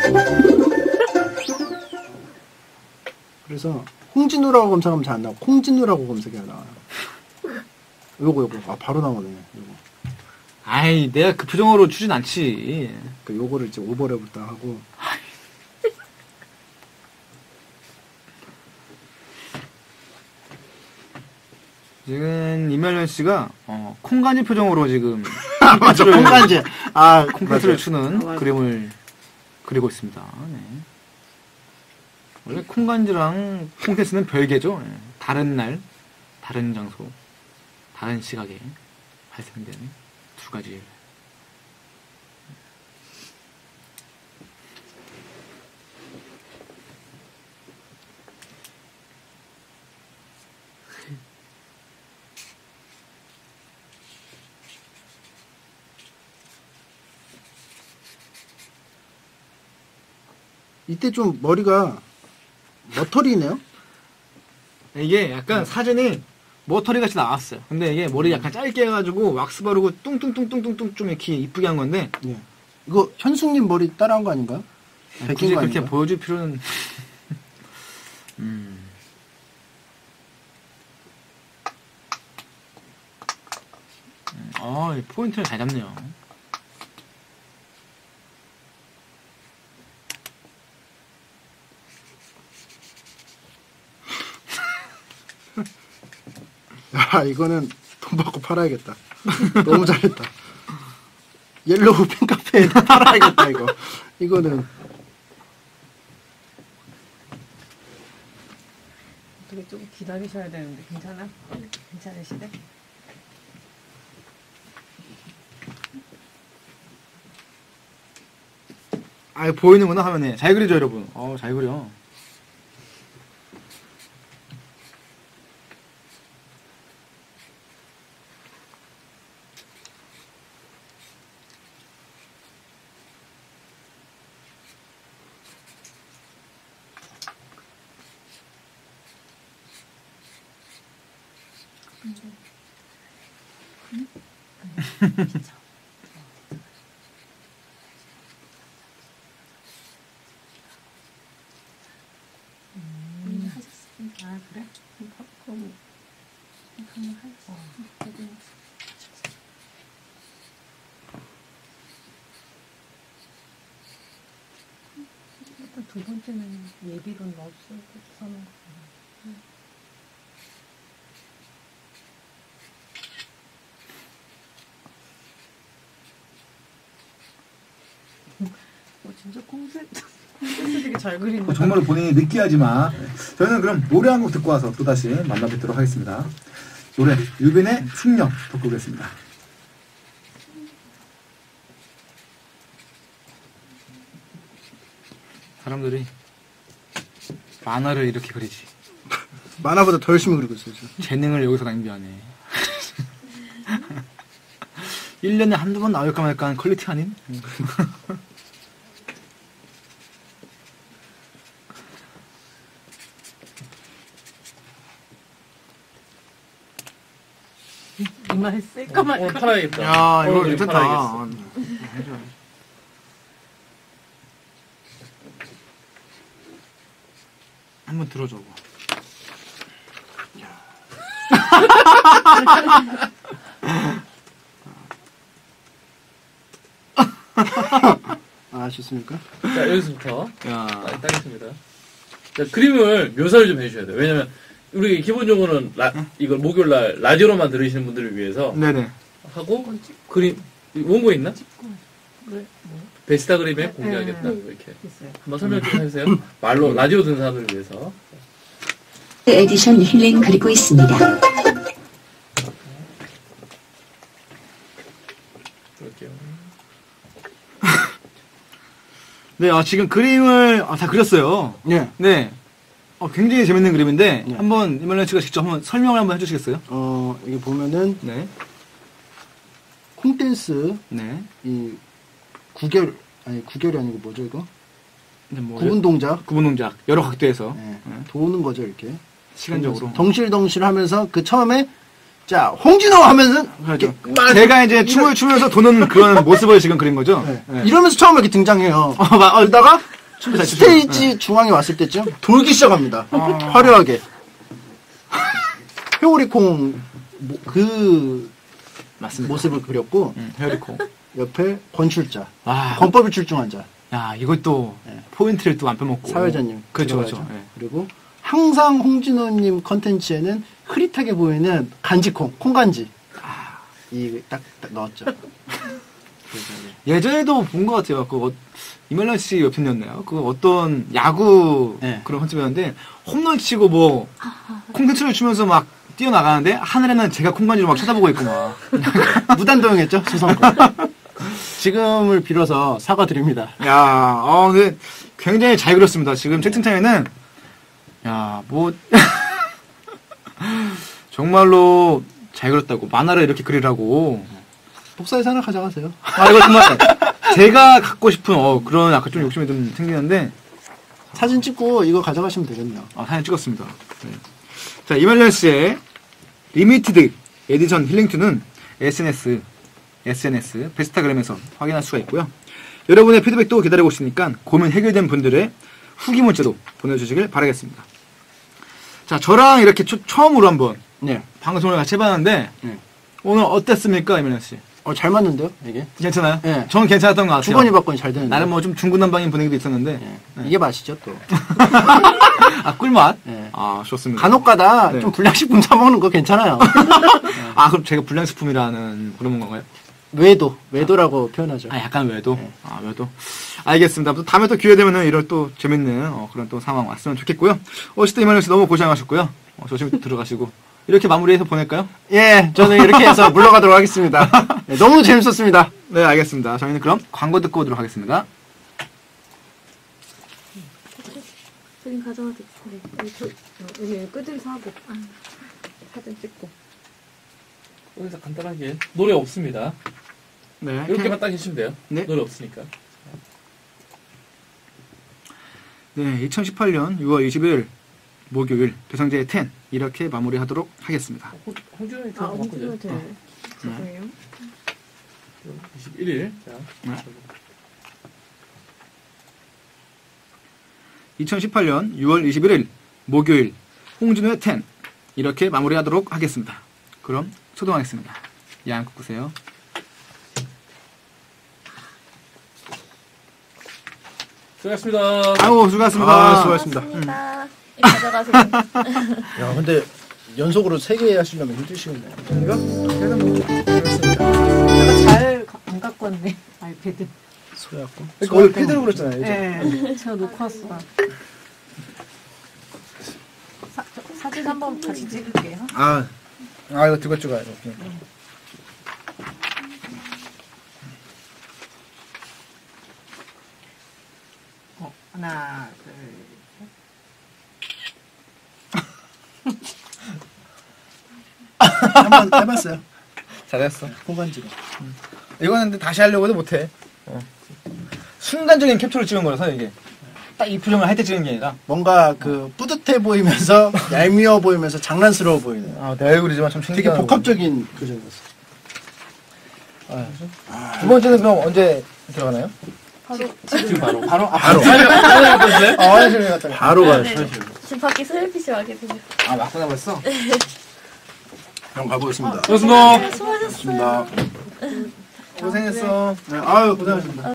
S3: 그래서 홍진우라고 검색하면 잘 안 나오고 홍진우라고 검색해야 나와요. 요거 요거 아 바로 나오네. 요거
S1: 아이, 내가 그 표정으로 추진 않지.
S3: 그 요거를 이제 오버랩을 딱 하고
S1: 지금 이말년 씨가 어, 콩간지 표정으로 지금
S3: 맞아 콩간지 아
S1: 콩패스를
S3: 맞아요.
S1: 추는
S8: 아, 맞아.
S1: 그림을 그리고 있습니다. 네. 원래 콩간지랑 콩패스는 별개죠. 네. 다른 날, 다른 장소, 다른 시각에 발생되는 두 가지.
S3: 이때 좀 머리가 머털이네요.
S1: 이게 약간 사진이 머터리 같이 나왔어요. 근데 이게 머리 약간 짧게 해가지고 왁스 바르고 뚱뚱뚱뚱뚱뚱 좀 이렇게 이쁘게 한 건데
S3: 예. 이거 현숙님 머리 따라한 거 아닌가요? 베낀
S1: 굳이
S3: 거
S1: 그렇게
S3: 아닌가요?
S1: 보여줄 필요는 음. 음, 아, 이 포인트를 잘 잡네요.
S3: 야 이거는 돈 받고 팔아야겠다. 너무 잘했다. 옐로우 팬카페에 팔아야겠다 이거. 이거는
S8: 어떻게 좀 기다리셔야 되는데 괜찮아? 괜찮으시대?
S1: 아, 보이는구나 화면에. 잘 그리죠, 여러분. 어, 잘 그려.
S8: 아 그래? 그럼 일단 두 번째는 예비로 넣었을 때 써는 거. 어, 진짜 콩센트, 콩센트 되게 잘 그린다.
S5: 어, 정말 본인이 느끼하지 마. 저희는 그럼 노래 한 곡 듣고 와서 또다시 만나 뵙도록 하겠습니다. 노래 유빈의 숙녀 듣고 오겠습니다.
S1: 사람들이 만화를 이렇게 그리지.
S3: 만화보다 더 열심히 그리고 있어요 지금.
S1: 재능을 여기서 낭비하네. 일 년에 한두 번 나올까 말까 하는 퀄리티 아닌?
S8: 이마에 쓸까 말까.
S2: 오늘 팔아야겠다.
S1: 야, 이거
S2: 오늘
S1: 괜찮다.
S2: 팔아야겠어.
S1: 한번 들어줘.
S3: 아 좋습니까?
S2: 자, 여기서부터
S1: 야,
S2: 딱 따겠습니다. 자, 그림을 묘사를 좀 해주셔야 돼요. 왜냐면, 우리 기본적으로는 라, 이걸 목요일날 라디오로만 들으시는 분들을 위해서
S1: 네네.
S2: 하고, 그림, 원고 있나?
S8: 왜? 뭐?
S2: 베스타 그림에
S8: 네,
S2: 공개하겠다.
S8: 네.
S2: 이렇게.
S8: 있어요.
S2: 한번 설명 좀 해주세요. 말로, 라디오 듣는 사람들을 위해서.
S4: 에디션 힐링 그리고 있습니다.
S2: 그럴게요.
S1: 네, 아, 지금 그림을 아, 다 그렸어요.
S3: 예.
S1: 네. 어, 굉장히 재밌는 그림인데
S3: 네.
S1: 한번 이말년 씨가 직접 한번 설명을 한번 해주시겠어요?
S3: 어 여기 보면은
S1: 네.
S3: 콩댄스
S1: 네.
S3: 이 구결 아니 구결이 아니고 뭐죠 이거?
S1: 근데 뭐
S3: 구분 동작.
S1: 구분 동작 여러 각도에서
S3: 네. 도는 거죠 이렇게.
S1: 시간적으로.
S3: 덩실덩실 하면서 그 처음에 자 홍진호 하면서
S1: 그렇죠.
S3: 이렇게
S1: 제가 이제 춤을 추면서 도는 그런 모습을 지금 그린 거죠.
S3: 네.
S1: 네.
S3: 이러면서 처음 이렇게 등장해요.
S1: 어, 막, 어,
S3: 그러다가
S1: 춤을 잘 추죠.
S3: 스테이지
S1: 네.
S3: 중앙에 왔을 때쯤 돌기 시작합니다. 화려하게. 회오리콩 뭐, 그
S1: 맞습니다.
S3: 모습을 그렸고
S1: 음, 헤어리코.
S3: 옆에 권출자,
S1: 아,
S3: 권법이 출중한 자,
S1: 야, 이것도
S3: 네.
S1: 포인트를 또 안 빼먹고.
S3: 사회자님.
S1: 그렇죠,
S3: 들어가죠.
S1: 그렇죠. 네.
S3: 그리고 항상 홍진호님 컨텐츠에는 흐릿하게 보이는 간지콩, 콩간지. 아, 이딱 딱 넣었죠. 그래서 이제
S1: 예전에도 본 것 같아요. 그, 어, 이말년 씨 웹툰이었나요? 그 어떤 야구
S3: 네.
S1: 그런 컨셉이었는데, 홈런 치고 뭐, 콩텐츠를 추면서 막 뛰어나가는데, 하늘에는 제가 콩간지로 막 쳐다보고 있고 막.
S3: 무단도용했죠, 수성권. 지금을 빌어서 사과드립니다.
S1: 야, 어, 근데 굉장히 잘 그렸습니다. 지금 채팅창에는, 야, 뭐, 정말로 잘 그렸다고. 만화를 이렇게 그리라고.
S3: 복사해서 하나 가져가세요.
S1: 아, 이거 정말 제가 갖고 싶은, 어, 그런 약간 좀 욕심이 좀 생기는데,
S3: 사진 찍고 이거 가져가시면 되겠네요.
S1: 아, 사진 찍었습니다. 네. 자, 이말년 씨의 리미티드 에디션 힐링투는 에스엔에스, 에스엔에스, 베스타그램에서 확인할 수가 있고요. 여러분의 피드백도 기다리고 있으니까 고민 해결된 분들의 후기 문자도 보내주시길 바라겠습니다. 자, 저랑 이렇게 초, 처음으로 한번
S3: 네.
S1: 방송을 같이 해봤는데,
S3: 네.
S1: 오늘 어땠습니까, 이말년 씨?
S3: 어, 잘 맞는데요, 이게?
S1: 괜찮아요?
S3: 네.
S1: 저는 괜찮았던 것 같아요.
S3: 주거니 받거니 잘 되는데.
S1: 나름 뭐 좀 중구난방인 분위기도 있었는데,
S3: 네.
S1: 네.
S3: 이게 맛이죠, 또.
S1: 아, 꿀맛?
S3: 네.
S1: 아, 좋습니다.
S3: 간혹 가다
S1: 네.
S3: 좀 불량식품 사먹는 거 괜찮아요.
S1: 아, 그럼 제가 불량식품이라는 그런 건가요?
S3: 외도, 외도라고 표현하죠.
S1: 아, 약간 외도?
S3: 네.
S1: 아, 외도. 알겠습니다. 또 다음에 또 기회 되면은 이런 또 재밌는 어, 그런 또 상황 왔으면 좋겠고요. 어쨌든 이말년 씨 너무 고생하셨고요. 어, 조심히 들어가시고. 이렇게 마무리해서 보낼까요?
S3: 예, 저는 이렇게 해서 물러가도록 하겠습니다. 네, 너무 재밌었습니다.
S1: 네, 알겠습니다. 저희는 그럼 광고 듣고 오도록 하겠습니다.
S7: 사진 가져와도 돼.
S8: 네, 여기, 저, 어, 여기 끄들서 하고 아, 사진 찍고.
S2: 여기서 간단하게 노래 없습니다.
S1: 네.
S2: 이렇게만 딱 해주시면 돼요.
S1: 네.
S2: 노래 없으니까.
S1: 네, 이천십팔 년 유월 이십일 목요일 배성재의 텐 이렇게 마무리하도록 하겠습니다.
S2: 홍준호이
S8: 아,
S2: 들어갔거든요.
S8: 홍준호 대 죄송해요.
S2: 이십일 일. 자,
S1: 네. 이천십팔 년 유월 이십일일 목요일 홍진호의 텐 이렇게 마무리하도록 하겠습니다. 그럼 소동하겠습니다. 양껏 구세요.
S2: 수고하셨습니다.
S1: 아유, 수고하셨습니다.
S3: 아, 수고하셨습니다.
S7: 고맙습니다. 이거 가져가세요.
S3: 야, 근데 연속으로 세 개 하시려면 힘드시겠네요.
S1: 이거?
S8: 내가 잘 안 갖고 왔네, 아이패드.
S3: 소약고.
S1: 그러니까 원래 패드로 그랬잖아요.
S8: 네, 제가 놓고 왔어. 사, 저, 사진 한번 같이 찍을게요.
S1: 아, 아 이거 들고 찍어요. 그러니까.
S8: 어, 하나, 둘,
S3: 한번 해봤어요.
S1: 잘했어.
S3: 콩간지로.
S1: 이거는 근데 다시 하려고 해도 못해. 어. 순간적인 캡처를 찍은 거라서 이게 딱 이 표정을 할 때 찍은 게 아니라.
S3: 뭔가 그 뿌듯해 보이면서 얄미워 보이면서 장난스러워 보이는.
S1: 아, 내 얼굴이지만 좀
S3: 되게
S1: 신기하고.
S3: 복합적인 표정이었어.
S1: 아, 두 번째는 그럼 언제 들어가나요?
S8: 바로
S2: 지금 바로.
S1: 바로? 아,
S3: 바로.
S1: 아, 화장실에 갔다.
S3: 바로 가요.
S7: 네. 지금 밖에 슬피시 와게 되죠.
S1: 아, 막 끝나버렸어?
S3: 그럼 가보겠습니다.
S2: 고맙습니다.
S7: 수고하셨어요.
S3: 고맙습니다.
S1: 고생했어.
S3: 네, 아유, 고생하셨습니다.